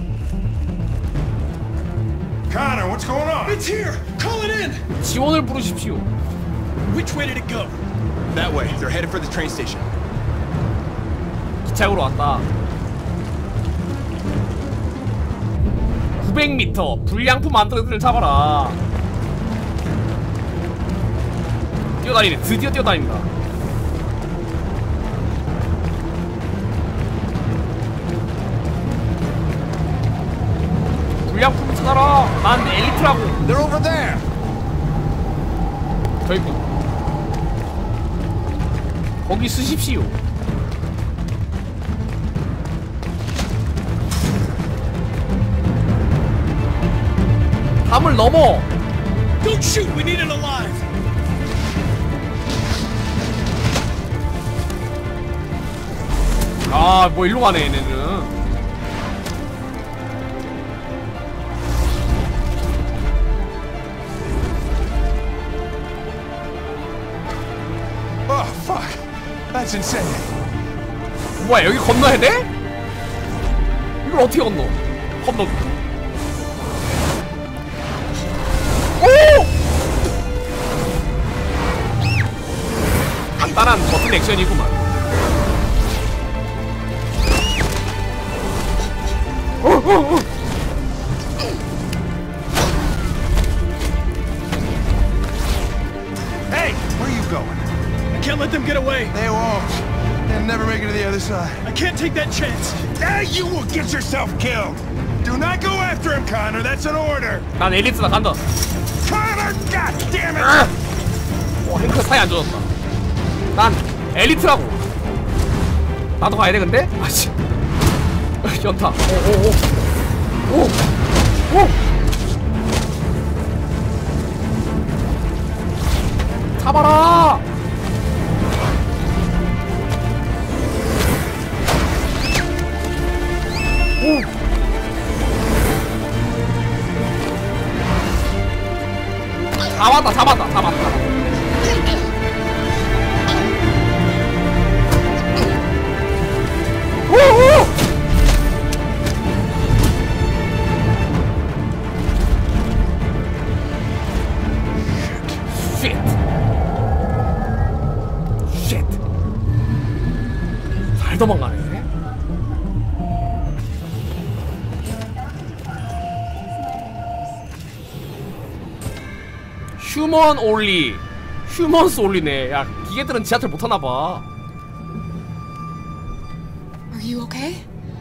Connor, what's going on? It's here. Call it in. 지원을 부르십시오. Which way did it go? That way. They're headed for the train station. 기차역으로 왔다. 구백 미터 불량품 안드로이드를 잡아라. 뛰어다니네. 드디어 뛰어다닌다. 불량품을 찾아라. 난 엘리트라고. They're over there. 저 있군. 거기 쓰십시오. 담을 넘어. Don't shoot. We need it alive. 아, 뭐 일로 가네 얘네는. Oh, fuck. That's insane. 뭐야, 여기 건너야 돼? 이걸 어떻게 건너? 건너. 오! 간단한 버튼 액션이구만. 어, 어, 어. Hey, where are you going? I can't let them get away. They won't. They'll never make it to the other side. I can't take that chance. Now you will get yourself killed. Do not go after him, Connor. That's an order. 난 엘리트다. 간다. Connor, God damn it! 아! 와, 행크 사이 안 좋았다. 난 엘리트라고. 나도 가야 돼 근데? 아씨. 연타. 오오오. 오. 오. 잡아라. 오. 잡았다, 잡았다, 잡았다. 오오. 쉣. 쉣. 잘 도망가네. 휴먼 올리. 휴먼스 올리네. 야, 기계들은 지하철 못 타나 봐. Are you okay?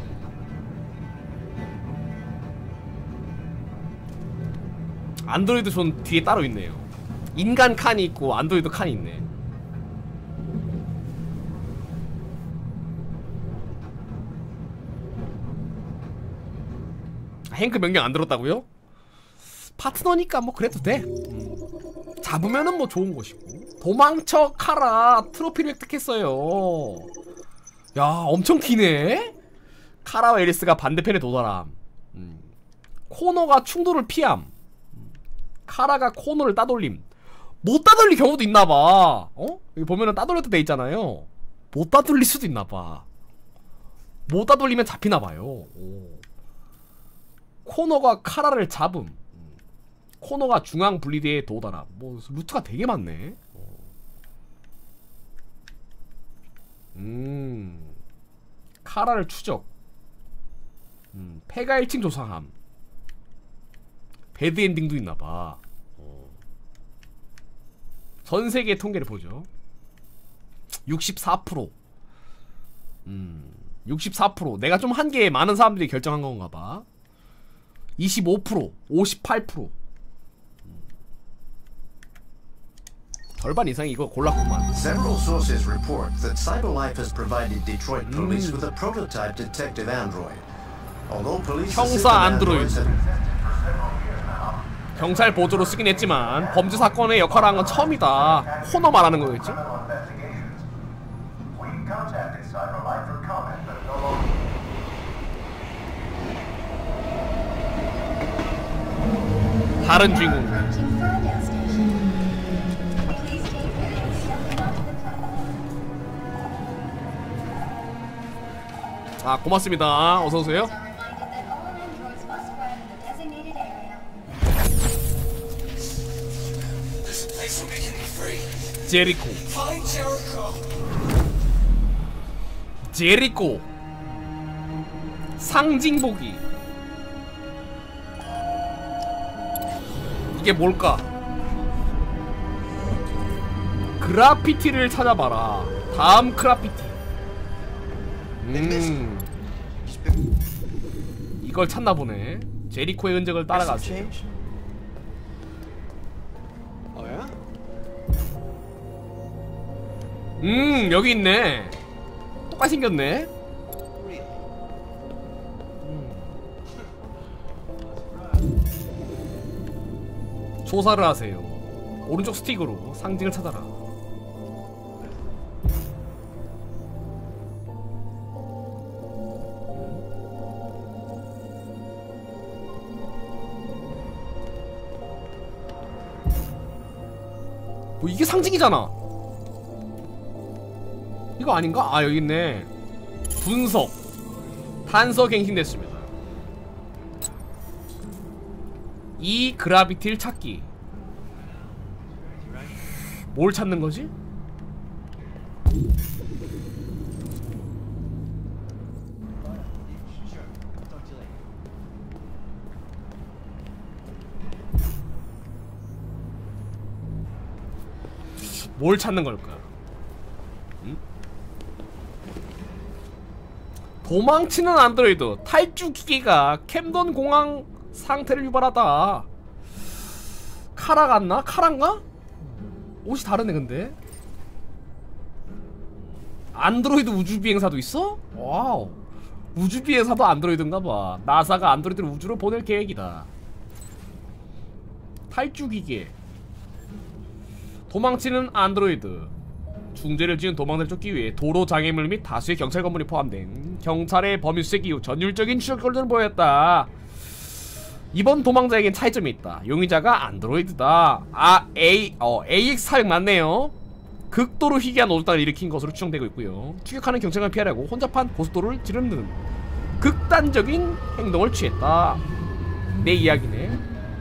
안드로이드 존 뒤에 따로 있네요. 인간 칸이 있고 안드로이드 칸이 있네. 행크 명령 안 들었다고요? 파트너니까 뭐 그래도 돼. 음. 잡으면은 뭐 좋은 것이고. 도망쳐 카라 트로피를 획득했어요. 야 엄청 튀네. 카라와 에리스가 반대편에 도달함. 음. 코너가 충돌을 피함. 음. 카라가 코너를 따돌림. 못 따돌릴 경우도 있나봐. 어? 여기 보면은 따돌렸다 돼 있잖아요. 못 따돌릴 수도 있나봐. 못 따돌리면 잡히나봐요. 오. 코너가 카라를 잡음. 코너가 중앙 분리대에 도달함. 뭐 루트가 되게 많네. 음 카라를 추적. 음 폐가 일 층 조사함. 배드엔딩도 있나봐. 어. 전세계 통계를 보죠. 육십사 퍼센트. 음 육십사 퍼센트. 내가 좀 한계에 많은 사람들이 결정한 건가봐. 이십오 퍼센트. 오십팔 퍼센트. 절반 이상이 이거 골랐구만. Several sources report that CyberLife has provided Detroit police with a prototype detective android. Although police 형사 안드로이드. 경찰 보조로 쓰긴 했지만 범죄 사건의 역할을 한 건 처음이다. 코너 말하는 거겠지? 다른 주인공. 아 고맙습니다. 어서오세요. 제리코. 제리코. 상징보기. 이게 뭘까? 그라피티를 찾아봐라. 다음 그라피티. 음 이걸 찾나보네. 제리코의 흔적을 따라가세요. 음 여기 있네. 똑같이 생겼네. 음. 조사를 하세요. 오른쪽 스틱으로 상징을 찾아라. 뭐 이게 상징이잖아. 이거 아닌가? 아 여기 있네. 분석. 단서 갱신됐습니다. 이 그라비티를 찾기. 뭘 찾는 거지? 뭘 찾는 걸까? 응? 도망치는 안드로이드. 탈주 기계가 캠던 공항 상태를 유발하다. 카라 같나? 카란가? 옷이 다르네 근데. 안드로이드 우주비행사도 있어? 와우. 우주비행사도 안드로이드인가봐. 나사가 안드로이드를 우주로 보낼 계획이다. 탈주 기계. 도망치는 안드로이드. 중죄를 지은 도망자를 쫓기 위해 도로 장애물 및 다수의 경찰 건물이 포함된 경찰의 범위 수색 이후 전율적인 추적 결과를 보였다. 이번 도망자에겐 차이점이 있다. 용의자가 안드로이드다. 아 A 어 에이엑스 사백 맞네요. 극도로 희귀한 오죽당을 일으킨 것으로 추정되고 있고요. 추격하는 경찰관을 피하려고 혼잡한 고속도로를 지르는 극단적인 행동을 취했다. 내 이야기네.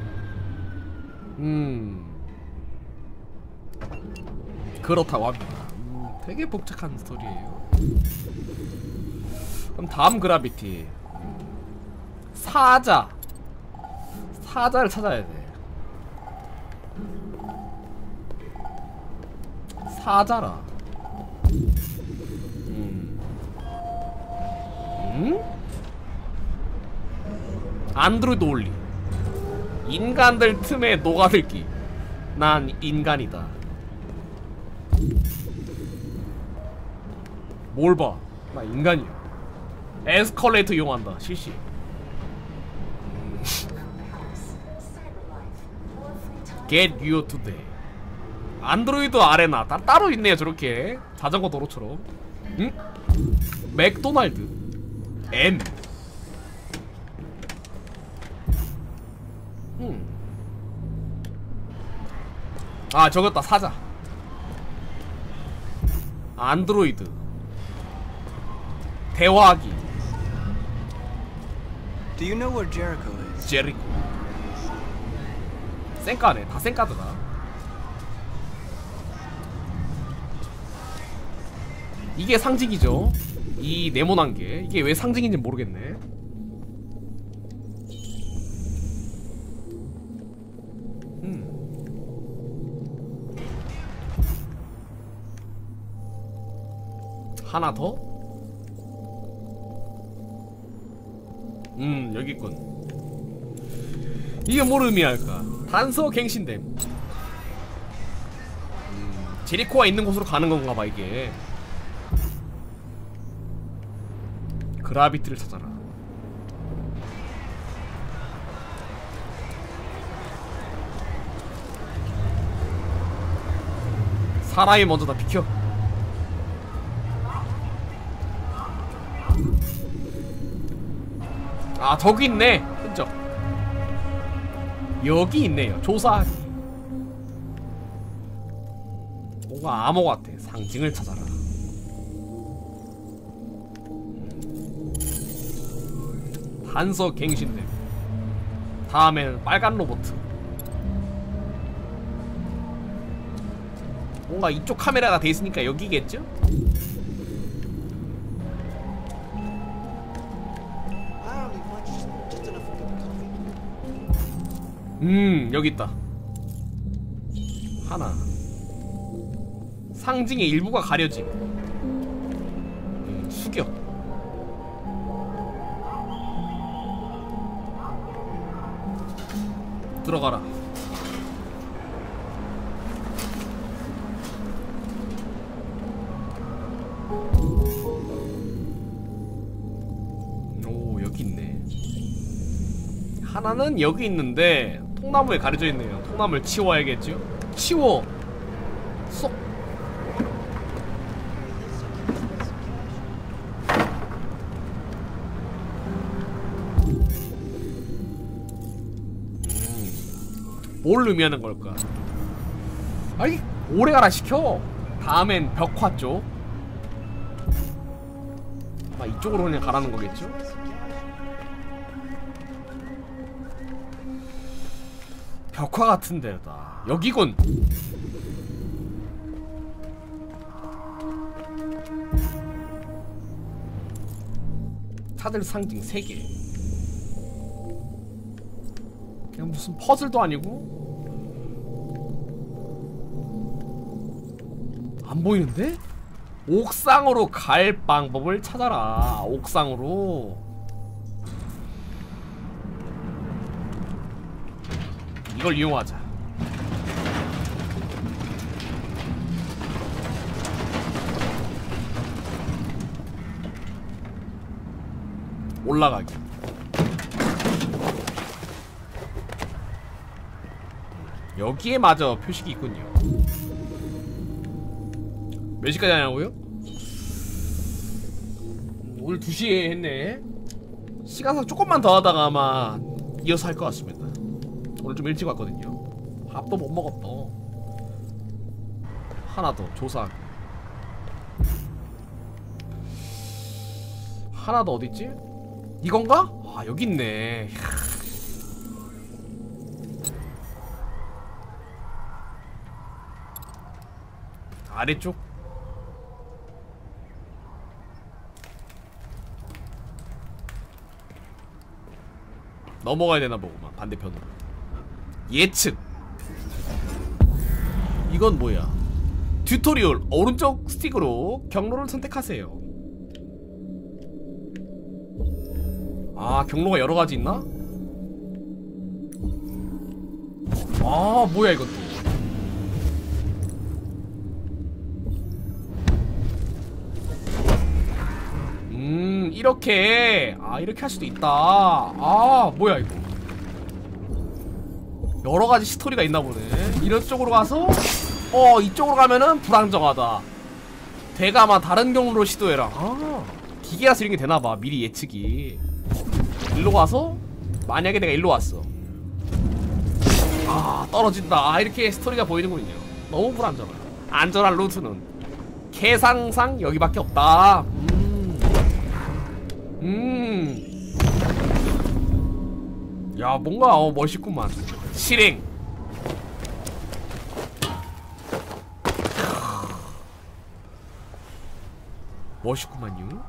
음 그렇다고 합니다. 음, 되게 복잡한 스토리예요. 그럼 다음 그라비티. 사자. 사자를 찾아야 돼. 사자라. 음. 음? 안드로이드 올리. 인간들 틈에 녹아들기. 난 인간이다. 뭘 봐? 나 인간이야. 에스컬레이터 이용한다. 실시. Get you today. 안드로이드 아레나 따, 따로 있네요. 저렇게 자전거 도로처럼. 응? 맥도날드 M. 음. 아 저겼다. 사자. 안드로이드 대화하기. Do you know where Jericho is? 제리코. 쌩까네. 다 쌩까더라. 이게 상징이죠. 이 네모난 게. 이게 왜 상징인지 모르겠네. 음. 하나 더? 음 여기 있군. 이게 뭘 의미할까? 단서 갱신됨. 음, 제리코가 있는 곳으로 가는 건가봐 이게. 그라비티를 찾아라. 사람이 먼저 다 비켜. 아 저기 있네. 흔적. 여기 있네요. 조사하기. 뭔가 암호 같아. 상징을 찾아라. 단서 갱신됨. 다음에는 빨간 로봇. 뭔가 이쪽 카메라가 돼 있으니까 여기겠죠? 음 여기 있다. 하나. 상징의 일부가 가려짐. 음, 수격. 들어가라. 오 여기 있네. 하나는 여기 있는데 통나무에 가려져 있네요. 통나무를 치워야겠죠? 치워! 쏙! 음, 뭘 의미하는 걸까? 아이 오래가라 시켜! 다음엔 벽화 쪽. 아마 이쪽으로 그냥 가라는 거겠죠? 벽화 같은 데다. 여기군. 찾을 상징 세 개. 그냥 무슨 퍼즐도 아니고. 안 보이는데? 옥상으로 갈 방법을 찾아라. 옥상으로. 이걸 이용하자. 올라가기. 여기에 마저 표식이 있군요. 몇 시까지 하냐고요? 오늘 두 시에 했네. 시간상 조금만 더 하다가 아마 이어서 할 것 같습니다. 오늘 좀 일찍 왔거든요. 밥도 못 먹었다. 하나 더 조사하기. 하나 더 어딨지? 이건가? 아 여기 있네. 아래쪽? 넘어가야 되나 보구만. 반대편으로. 예측. 이건 뭐야? 튜토리얼. 오른쪽 스틱으로 경로를 선택하세요. 아 경로가 여러가지 있나? 아 뭐야 이것도. 음 이렇게. 아 이렇게 할 수도 있다. 아 뭐야 이거. 여러가지 스토리가 있나 보네. 이런 쪽으로 가서 어 이쪽으로 가면은 불안정하다. 대가 아마 다른 경로로 시도해라. 아 기계라서 이런 게 되나봐. 미리 예측이. 일로 가서 만약에 내가 일로 왔어. 아 떨어진다. 아 이렇게 스토리가 보이는군요. 너무 불안정해. 안전한 루트는 계상상 여기밖에 없다. 음. 음. 야 뭔가 어, 멋있구만. 실행. 멋있구만요.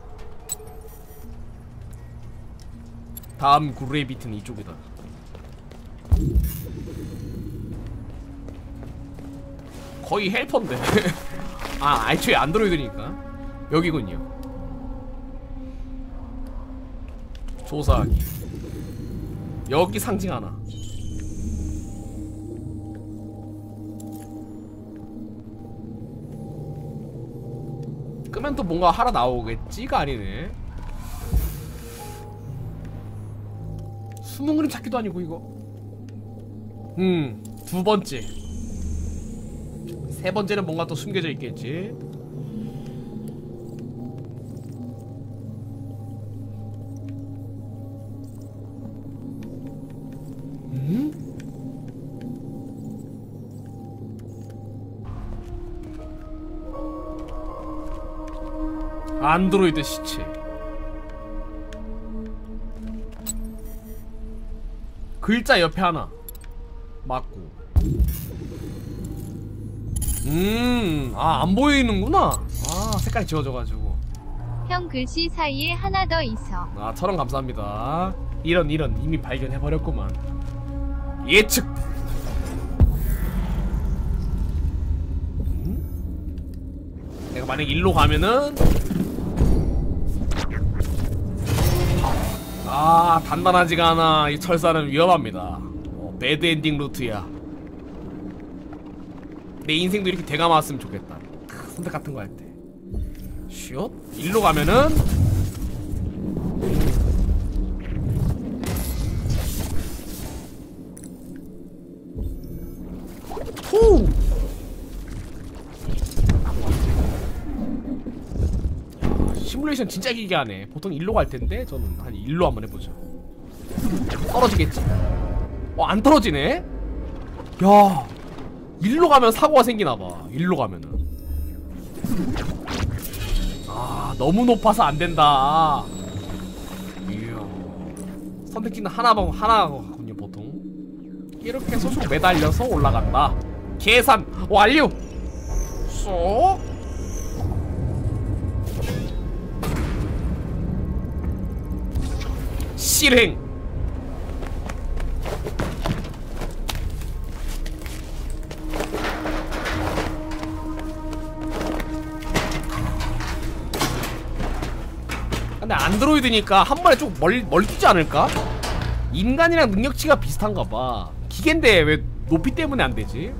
다음 그레이비트는 이쪽이다. 거의 헬퍼인데. 아 애초에 안드로이드니까. 여기군요. 조사하기. 여기 상징 하나. 끄면 또 뭔가 하나 나오겠지가 아니네. 숨은 그림 찾기도 아니고 이거. 음, 두 번째. 세 번째는 뭔가 또 숨겨져 있겠지. 음? 안드로이드 시체. 글자 옆에 하나 맞고. 음, 아, 안 보이는구나. 아, 색깔이 지워져가지고. 형 글씨 사이에 하나 더 있어. 아, 천원 감사합니다. 이런 이런 이미 발견해버렸구만. 예측. 음? 내가 만약 일로 가면은 아 단단하지가 않아. 이 철사는 위험합니다. 어, 배드엔딩 루트야. 내 인생도 이렇게 대감았으면 좋겠다. 크, 선택 같은 거 할 때. 슛. 일로 가면은 후. 시뮬레이션 진짜 길게 하네. 보통 일로 갈 텐데 저는 한 일로 한번 해보죠. 떨어지겠지? 어, 안 떨어지네? 야, 일로 가면 사고가 생기나봐. 일로 가면은. 아, 너무 높아서 안 된다. 이야. 선택지는 하나만 하나군요, 보통. 이렇게 소속 매달려서 올라간다. 계산 완료. 쏙. 실행. 근데 안드로이드니까 한 번에 좀 멀, 멀 뛰지 않을까? 인간이랑 능력치가 비슷한가 봐. 기계인데 왜 높이 때문에 안 되지?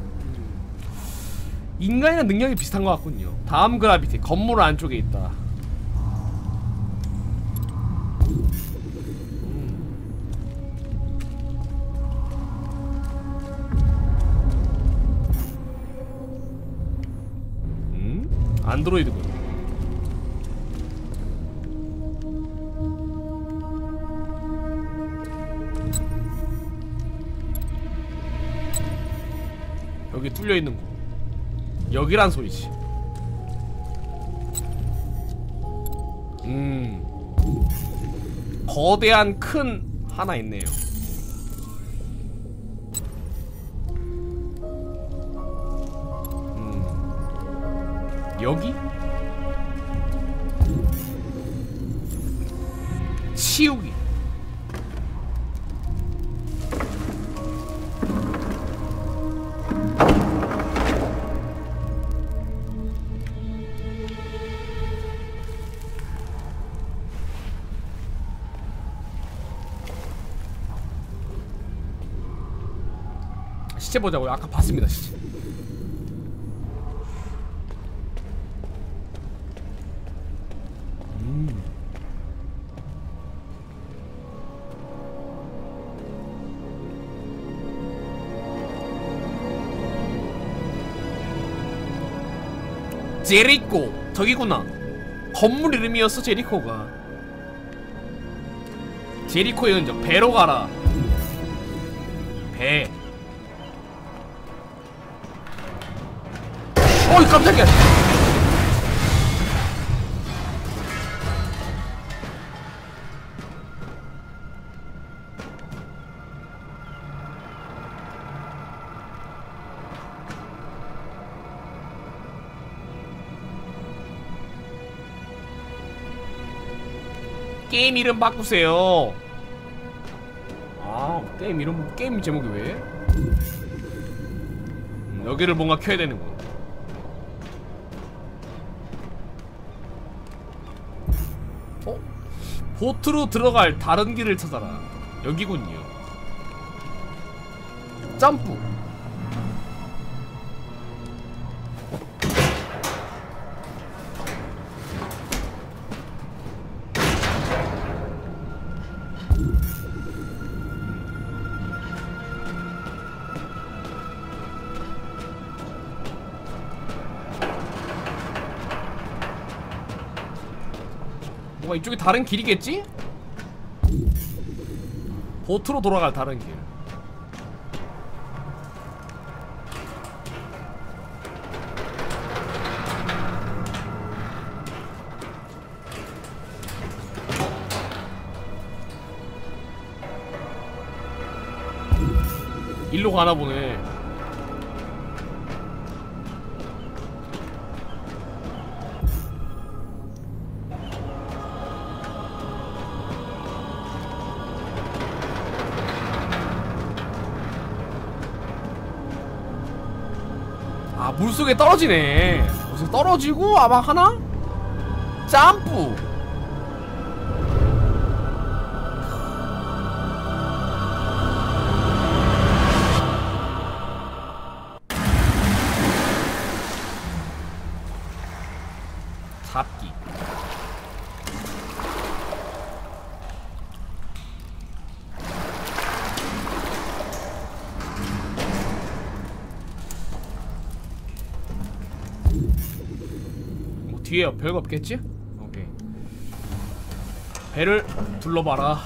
인간이랑 능력이 비슷한 것 같군요. 다음 그라비티. 건물 안쪽에 있다. 안드로이드군. 여기 뚫려있는 곳. 여기란 소리지. 음 거대한 큰 하나 있네요. 여기? 치우기. 시체 보자고요. 아까 봤습니다, 시체. 제리코. 저기구나. 건물 이름이었어 제리코가. 제리코의 흔적. 배로 가라. 배. 어이 깜짝이야. 게임 이름 바꾸세요. 아 게임 이름 게임 제목이 왜? 음, 여기를 뭔가 켜야 되는군. 어? 보트로 들어갈 다른 길을 찾아라. 여기군요. 점프. 뭐가 이쪽이 다른 길이겠지? 보트로 돌아갈 다른 길. 일로 가나 보네. 아, 물속에 떨어지네. 물속에 떨어지고 아마 하나? 점프. 잡기. 뭐 뒤에 별거 없겠지? 오케이. 배를 둘러봐라.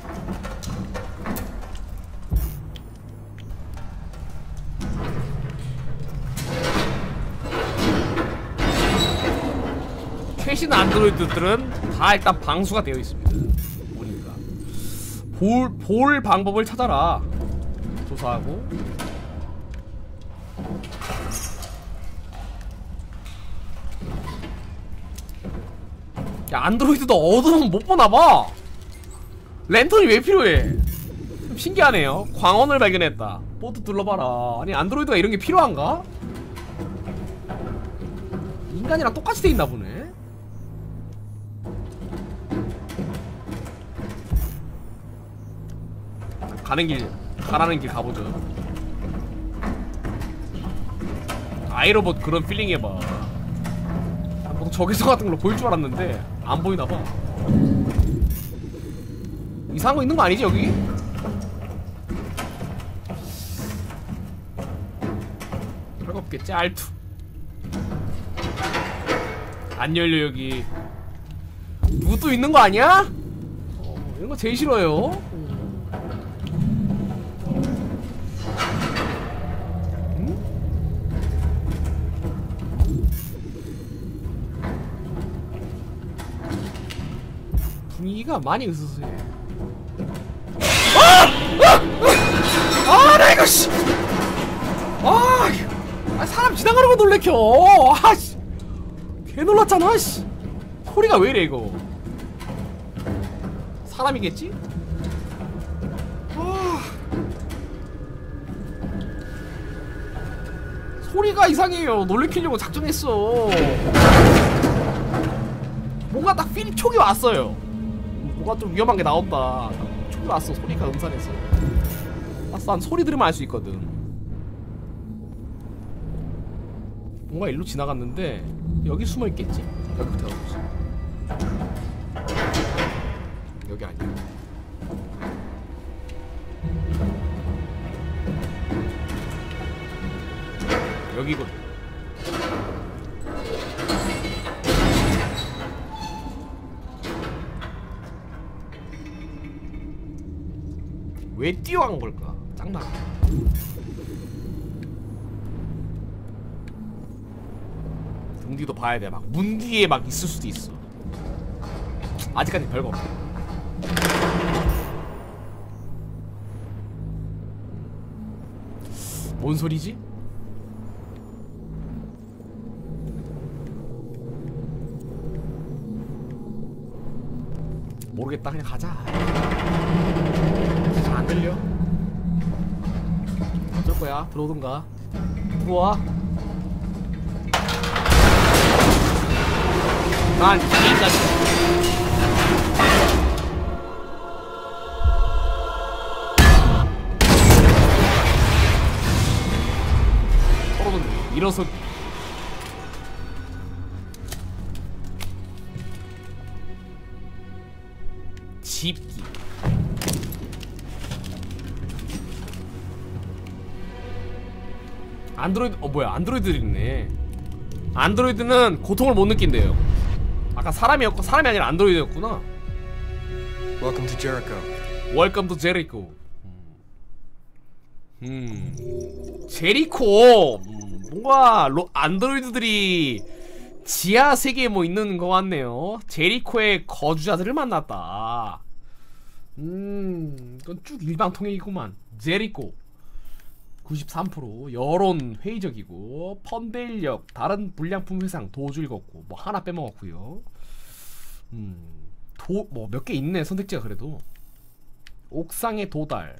최신 안드로이드들은 다 일단 방수가 되어 있습니다. 보니까 볼, 볼 방법을 찾아라. 조사하고. 야, 안드로이드도 어두우면 못 보나봐. 랜턴이 왜 필요해? 좀 신기하네요. 광원을 발견했다. 보트 둘러봐라. 아니 안드로이드가 이런 게 필요한가? 인간이랑 똑같이 돼 있나 보네. 가는 길, 가라는 길 가보죠. 아이로봇 그런 필링 해봐. 보통 적외선 같은 걸로 보일 줄 알았는데 안 보이나봐. 이상한 거 있는 거 아니지 여기? 별거 없겠지. 알투. 안 열려 여기. 누구 또 있는 거 아니야? 어, 이런 거 제일 싫어요. 분위기가 많이 으스스해. 아! 아! 아, 나 이거 씨. 아, 아 사람 지나가는 거 놀래켜. 아, 씨. 개 놀랐잖아, 씨. 소리가 왜 이래 이거? 사람이겠지? 아. 소리가 이상해요. 놀래키려고 작정했어. 뭔가 딱 필 촉이 왔어요. 뭔가 좀 위험한 게 나온다. 촉이 왔어. 소리가 음산해서. 난 소리 들으면 알 수 있거든. 뭔가 일로 지나갔는데 여기 숨어 있겠지? 여기부터 가보자. 여기 아니야. 여기군. 왜 뛰어간 걸까? 짱나. 등 뒤도 봐야 돼. 막 문 뒤에 막 있을 수도 있어. 아직까지 별거 없어. 뭔 소리지? 모르겠다. 그냥 가자. 잘 안 들려? 어쩔 거야? 들어오든가. 들어와. 난 개인까지. 서로는 일어서. 집기. 안드로이드, 어 뭐야, 안드로이드들이 있네. 안드로이드는 고통을 못 느낀대요. 아까 사람이었고, 사람이 아니라 안드로이드였구나. Welcome to Jericho. Welcome to Jericho. 음, 제리코. 음, 뭔가 로, 안드로이드들이 지하 세계에 뭐 있는 것 같네요. 제리코의 거주자들을 만났다. 음, 이건 쭉 일방통행이구만. 제리코 구십삼 퍼센트 여론 회의적이고, 펀데일력 다른 불량품 회상 도주 읽었고, 뭐 하나 빼먹었고요. 음, 도 뭐 몇 개 있네 선택지가. 그래도 옥상의 도달,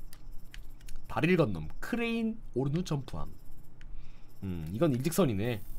다리를 건넘, 크레인 오른 후 점프함. 음, 이건 일직선이네.